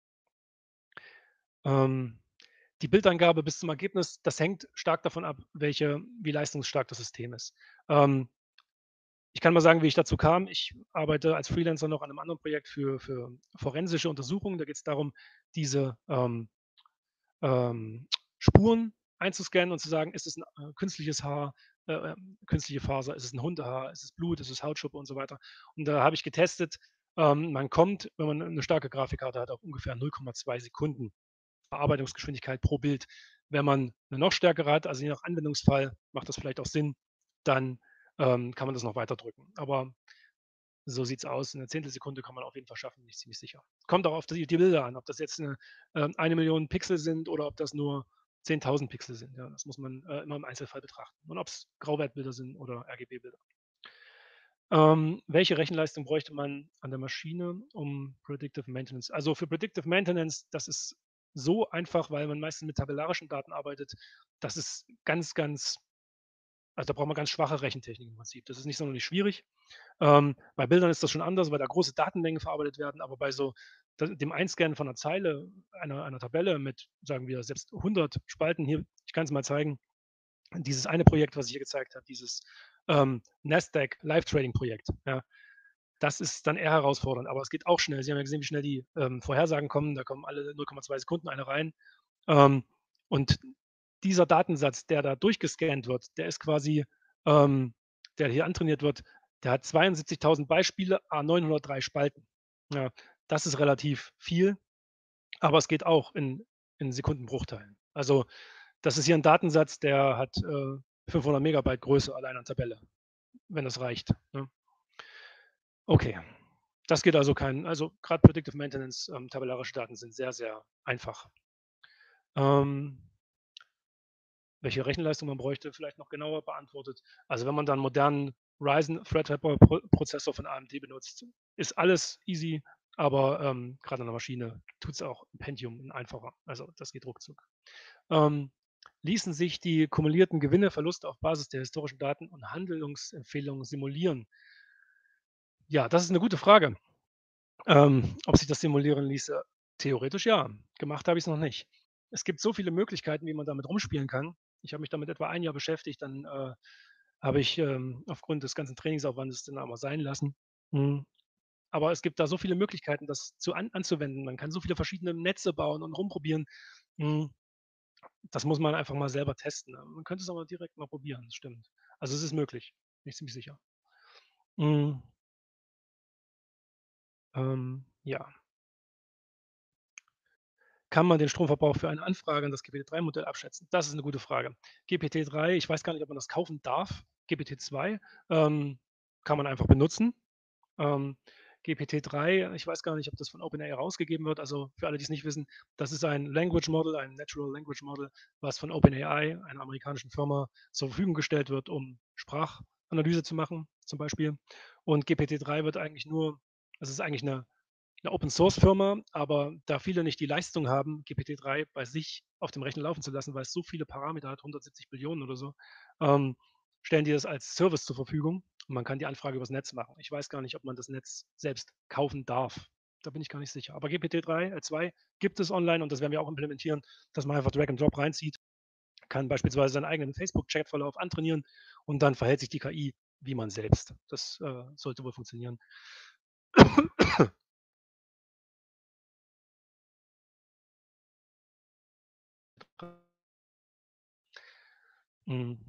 Ähm, die Bildangabe bis zum Ergebnis, das hängt stark davon ab, welche, wie leistungsstark das System ist. Ähm, ich kann mal sagen, wie ich dazu kam. Ich arbeite als Freelancer noch an einem anderen Projekt für, für forensische Untersuchungen. Da geht es darum, diese ähm, ähm, Spuren einzuscannen und zu sagen, ist es ein äh, künstliches Haar, äh, äh, künstliche Faser, ist es ein Hundehaar, ist es Blut, ist es Hautschuppe und so weiter. Und da habe ich getestet, ähm, man kommt, wenn man eine starke Grafikkarte hat, auf ungefähr null Komma zwei Sekunden Verarbeitungsgeschwindigkeit pro Bild. Wenn man eine noch stärkere hat, also je nach Anwendungsfall, macht das vielleicht auch Sinn, dann ähm, kann man das noch weiter drücken. Aber so sieht es aus. In einer Zehntelsekunde kann man auf jeden Fall schaffen, bin ich ziemlich sicher. Kommt auch auf die, die Bilder an, ob das jetzt eine, äh, eine Million Pixel sind oder ob das nur zehntausend Pixel sind. Ja, das muss man äh, immer im Einzelfall betrachten. Und ob es Grauwertbilder sind oder R G B-Bilder. Ähm, welche Rechenleistung bräuchte man an der Maschine, um Predictive Maintenance? Also für Predictive Maintenance, das ist so einfach, weil man meistens mit tabellarischen Daten arbeitet. Das ist ganz, ganz, also da braucht man ganz schwache Rechentechnik im Prinzip. Das ist nicht sonderlich schwierig. Ähm, bei Bildern ist das schon anders, weil da große Datenmengen verarbeitet werden, aber bei so dem Einscannen von einer Zeile, einer, einer Tabelle mit, sagen wir, selbst hundert Spalten hier, ich kann es mal zeigen, dieses eine Projekt, was ich hier gezeigt habe, dieses ähm, Nasdaq Live Trading Projekt, ja, Das ist dann eher herausfordernd, aber es geht auch schnell. Sie haben ja gesehen, wie schnell die, ähm, Vorhersagen kommen. Da kommen alle null Komma zwei Sekunden eine rein. Ähm, und dieser Datensatz, der da durchgescannt wird, der ist quasi ähm, der hier antrainiert wird, der hat zweiundsiebzigtausend Beispiele, à neunhundertdrei Spalten. Ja, das ist relativ viel, aber es geht auch in in Sekundenbruchteilen. Also, das ist hier 'n Datensatz, der hat, äh, fünfhundert Megabyte Größe allein an Tabelle, wenn das reicht, ne? Okay, das geht also kein also, grad Predictive Maintenance, ähm, tabellarische Daten sind sehr, sehr einfach. Ähm welche Rechenleistung man bräuchte, vielleicht noch genauer beantwortet. Also, wenn man dann modernen Ryzen Threadripper Pro Prozessor von A M D benutzt, ist alles easy, aber, ähm, grad an der Maschine tut's auch 'n Pentium einfacher. Also, das geht ruckzuck. Ähm, ließen sich die kumulierten Gewinne, Verluste auf Basis der historischen Daten und Handlungsempfehlungen simulieren? Ja, das ist 'ne gute Frage. Ähm, ob sich das simulieren ließe? Theoretisch ja. Gemacht habe ich's noch nicht. Es gibt so viele Möglichkeiten, wie man damit rumspielen kann. Ich habe mich damit etwa ein Jahr beschäftigt, dann, äh, habe ich, ähm, aufgrund des ganzen Trainingsaufwandes dann aber sein lassen. Mhm. Aber es gibt da so viele Möglichkeiten, das zu an anzuwenden. Man kann so viele verschiedene Netze bauen und rumprobieren. Hm, das muss man einfach mal selber testen. Man könnte es aber direkt mal probieren, das stimmt. Also, es ist möglich, bin ich ziemlich sicher. Mhm. Ähm, ja. Kann man den Stromverbrauch für eine Anfrage an das G P T drei Modell abschätzen? Das ist 'ne gute Frage. G P T drei, ich weiß gar nicht, ob man das kaufen darf. G P T zwei, ähm, kann man einfach benutzen. Ähm, G P T drei, ich weiß gar nicht, ob das von OpenAI rausgegeben wird. Also, für alle, die's nicht wissen, das ist ein Language Model, ein Natural Language Model, was von OpenAI, einer amerikanischen Firma, zur Verfügung gestellt wird, um Sprachanalyse zu machen, zum Beispiel. Und G P T drei wird eigentlich nur es ist eigentlich 'ne 'ne Open-Source-Firma, aber da viele nicht die Leistung haben, G P T drei bei sich auf dem Rechner laufen zu lassen, weil's so viele Parameter hat, hundertsiebzig Billionen oder so, ähm, stellen die das als Service zur Verfügung und man kann die Anfrage übers Netz machen. Ich weiß gar nicht, ob man das Netz selbst kaufen darf. Da bin ich gar nicht sicher. Aber G P T drei, äh, zwei gibt es online und das werden wir auch implementieren, dass man einfach Drag and Drop reinzieht, kann beispielsweise seinen eigenen Facebook-Chatverlauf antrainieren und dann verhält sich die K I wie man selbst. Das, äh, sollte wohl funktionieren. Mhm.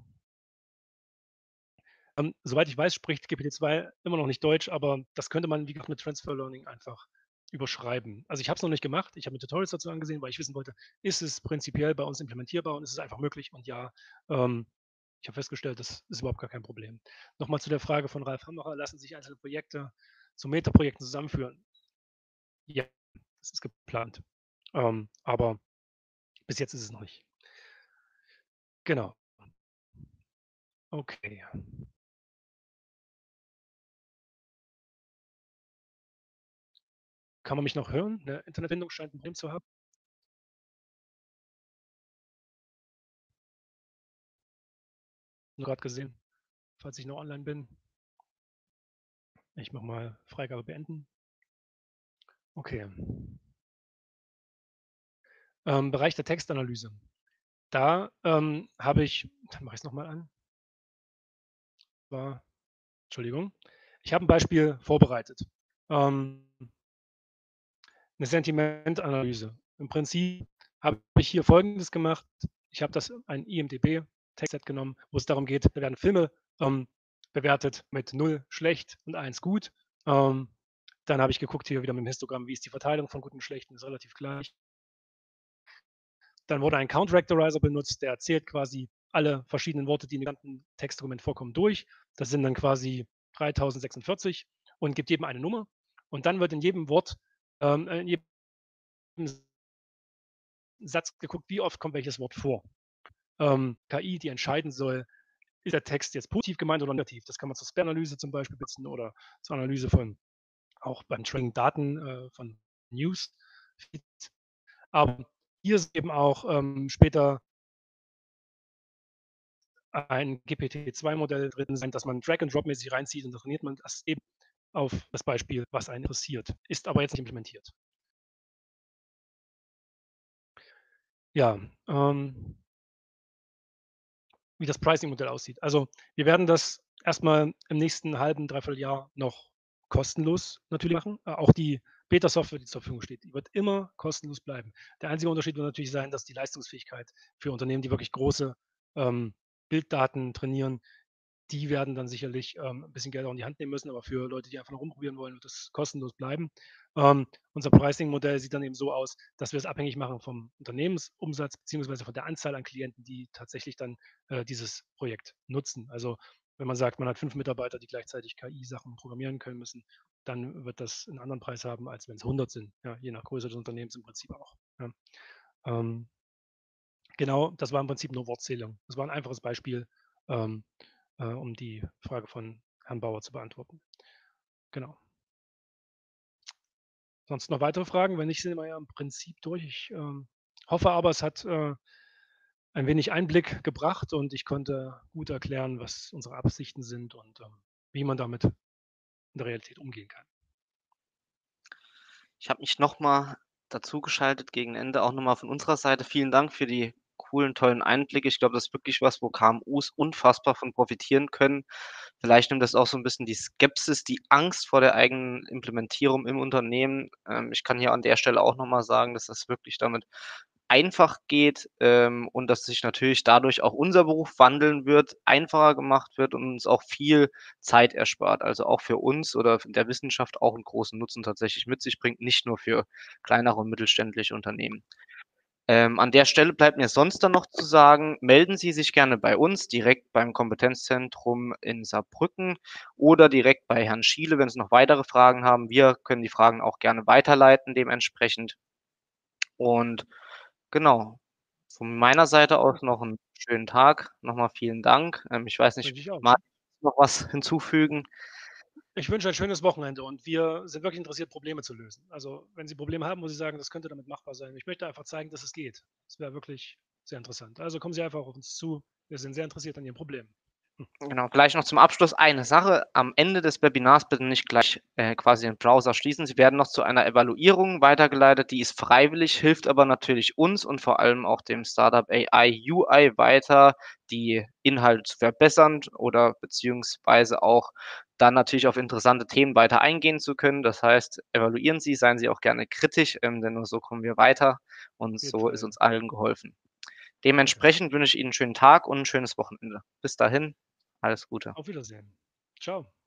Ähm, soweit ich weiß, spricht G P T zwei immer noch nicht Deutsch, aber das könnte man, wie gesagt, mit Transfer Learning einfach überschreiben. Also, ich habe es noch nicht gemacht. Ich habe mir Tutorials dazu angesehen, weil ich wissen wollte, ist es prinzipiell bei uns implementierbar und ist es einfach möglich? Und ja, ähm, ich habe festgestellt, das ist überhaupt gar kein Problem. Noch mal zu der Frage von Ralf Hammerer: „Lassen sich einzelne Projekte zu Meta-Projekten zusammenführen?“ Ja, das ist geplant. Ähm, aber bis jetzt ist es noch nicht. Genau. Okay. Kann man mich noch hören? 'Ne Internetverbindung scheint 'n Problem zu haben. Nur grad gesehen, falls ich noch online bin. Ich mache mal Freigabe beenden. Okay. Ähm, Bereich der Textanalyse. Da, ähm, habe ich dann mache ich's noch mal an. War Entschuldigung. Ich habe 'n Beispiel vorbereitet. Ähm 'ne Sentimentanalyse. Im Prinzip habe ich hier Folgendes gemacht. Ich habe das ein IMDb-Textset genommen, wo es darum geht, da werden Filme, ähm, bewertet mit null schlecht und eins gut. Ähm, dann habe ich geguckt hier wieder mit'm Histogramm, wie ist die Verteilung von gut und schlecht, ist relativ gleich. Dann wurde ein Count-Vectorizer benutzt, der zählt quasi alle verschiedenen Worte, die in dem ganzen Textdokument vorkommen, durch. Das sind dann quasi dreitausendsechsundvierzig und gibt jedem eine Nummer. Und dann wird in jedem Wort, ähm, äh, in jedem Satz geguckt, wie oft kommt welches Wort vor. Ähm, K I, die entscheiden soll, ist der Text jetzt positiv gemeint oder negativ? Das kann man zur Spam-Analyse zum Beispiel benutzen oder zur Analyse von auch beim Training Daten, äh, von Newsfeeds. Aber hier ist eben auch, ähm, später ein G P T zwei Modell drin sein, dass man Drag and Drop mäßig reinzieht und dann trainiert man das eben auf das Beispiel, was einen interessiert. Ist aber jetzt nicht implementiert. Ja, ähm wie das Pricing-Modell aussieht. Also, wir werden das erst mal im nächsten halben, dreiviertel Jahr noch kostenlos natürlich machen. Äh, auch die Beta-Software, die zur Verfügung steht, die wird immer kostenlos bleiben. Der einzige Unterschied wird natürlich sein, dass die Leistungsfähigkeit für Unternehmen, die wirklich große, ähm, Bilddaten trainieren, die werden dann sicherlich, ähm, 'n bisschen Geld auch in die Hand nehmen müssen, aber für Leute, die einfach nur rumprobieren wollen, wird das kostenlos bleiben. Ähm, unser Pricing-Modell sieht dann eben so aus, dass wir es abhängig machen vom Unternehmensumsatz beziehungsweise von der Anzahl an Klienten, die tatsächlich dann, äh, dieses Projekt nutzen. Also, wenn man sagt, man hat fünf Mitarbeiter, die gleichzeitig K I-Sachen programmieren können müssen, dann wird das 'n anderen Preis haben, als wenn's hundert sind, ja, je nach Größe des Unternehmens im Prinzip auch, ja. Ähm Genau, das war im Prinzip nur Wortzählung. Das war 'n einfaches Beispiel, ähm, äh, um die Frage von Herrn Bauer zu beantworten. Genau. Sonst noch weitere Fragen? Wenn nicht, sind wir ja im Prinzip durch. Ich, ähm, hoffe aber, es hat, äh, ein wenig Einblick gebracht und ich konnte gut erklären, was unsere Absichten sind und, ähm, wie man damit in der Realität umgehen kann. Ich habe mich noch mal dazugeschaltet gegen Ende, auch noch mal von unserer Seite. Vielen Dank für die coolen, tollen Einblicke. Ich glaube, das ist wirklich was, wo KMUs unfassbar von profitieren können. Vielleicht nimmt das auch so 'n bisschen die Skepsis, die Angst vor der eigenen Implementierung im Unternehmen. Ähm, ich kann hier an der Stelle auch noch mal sagen, dass das wirklich damit einfach geht, ähm, und dass sich natürlich dadurch auch unser Beruf wandeln wird, einfacher gemacht wird und uns auch viel Zeit erspart. Also, auch für uns oder f in der Wissenschaft auch 'n großen Nutzen tatsächlich mit sich bringt, nicht nur für kleinere und mittelständische Unternehmen. Ähm, an der Stelle bleibt mir sonst dann noch zu sagen, melden Sie sich gerne bei uns direkt beim Kompetenzzentrum in Saarbrücken oder direkt bei Herrn Schiele, wenn Sie noch weitere Fragen haben. Wir können die Fragen auch gerne weiterleiten dementsprechend. Und genau, von meiner Seite aus Okay. noch 'n schönen Tag. Noch mal vielen Dank. Ähm, ich weiß nicht, Wünsche ich auch. Martin, noch was hinzufügen? Ich wünsche ein schönes Wochenende und wir sind wirklich interessiert, Probleme zu lösen. Also, wenn Sie Probleme haben, wo Sie sagen, das könnte damit machbar sein. Ich möchte einfach zeigen, dass es geht. Das wäre wirklich sehr interessant. Also, kommen Sie einfach auf uns zu. Wir sind sehr interessiert an Ihren Problemen. Hm. Genau, gleich noch zum Abschluss eine Sache. Am Ende des Webinars bitte nicht gleich, äh, quasi den Browser schließen. Sie werden noch zu einer Evaluierung weitergeleitet. Die ist freiwillig, hilft aber natürlich uns und vor allem auch dem Start-up A I UI weiter, die Inhalte zu verbessern oder beziehungsweise auch dann natürlich auf interessante Themen weiter eingehen zu können. Das heißt, evaluieren Sie, seien Sie auch gerne kritisch, ähm, denn nur so kommen wir weiter und Auf jeden so ist Fall. uns allen geholfen. Danke. Dementsprechend wünsche ich Ihnen 'n schönen Tag und 'n schönes Wochenende. Bis dahin, alles Gute. Auf Wiedersehen. Tschau.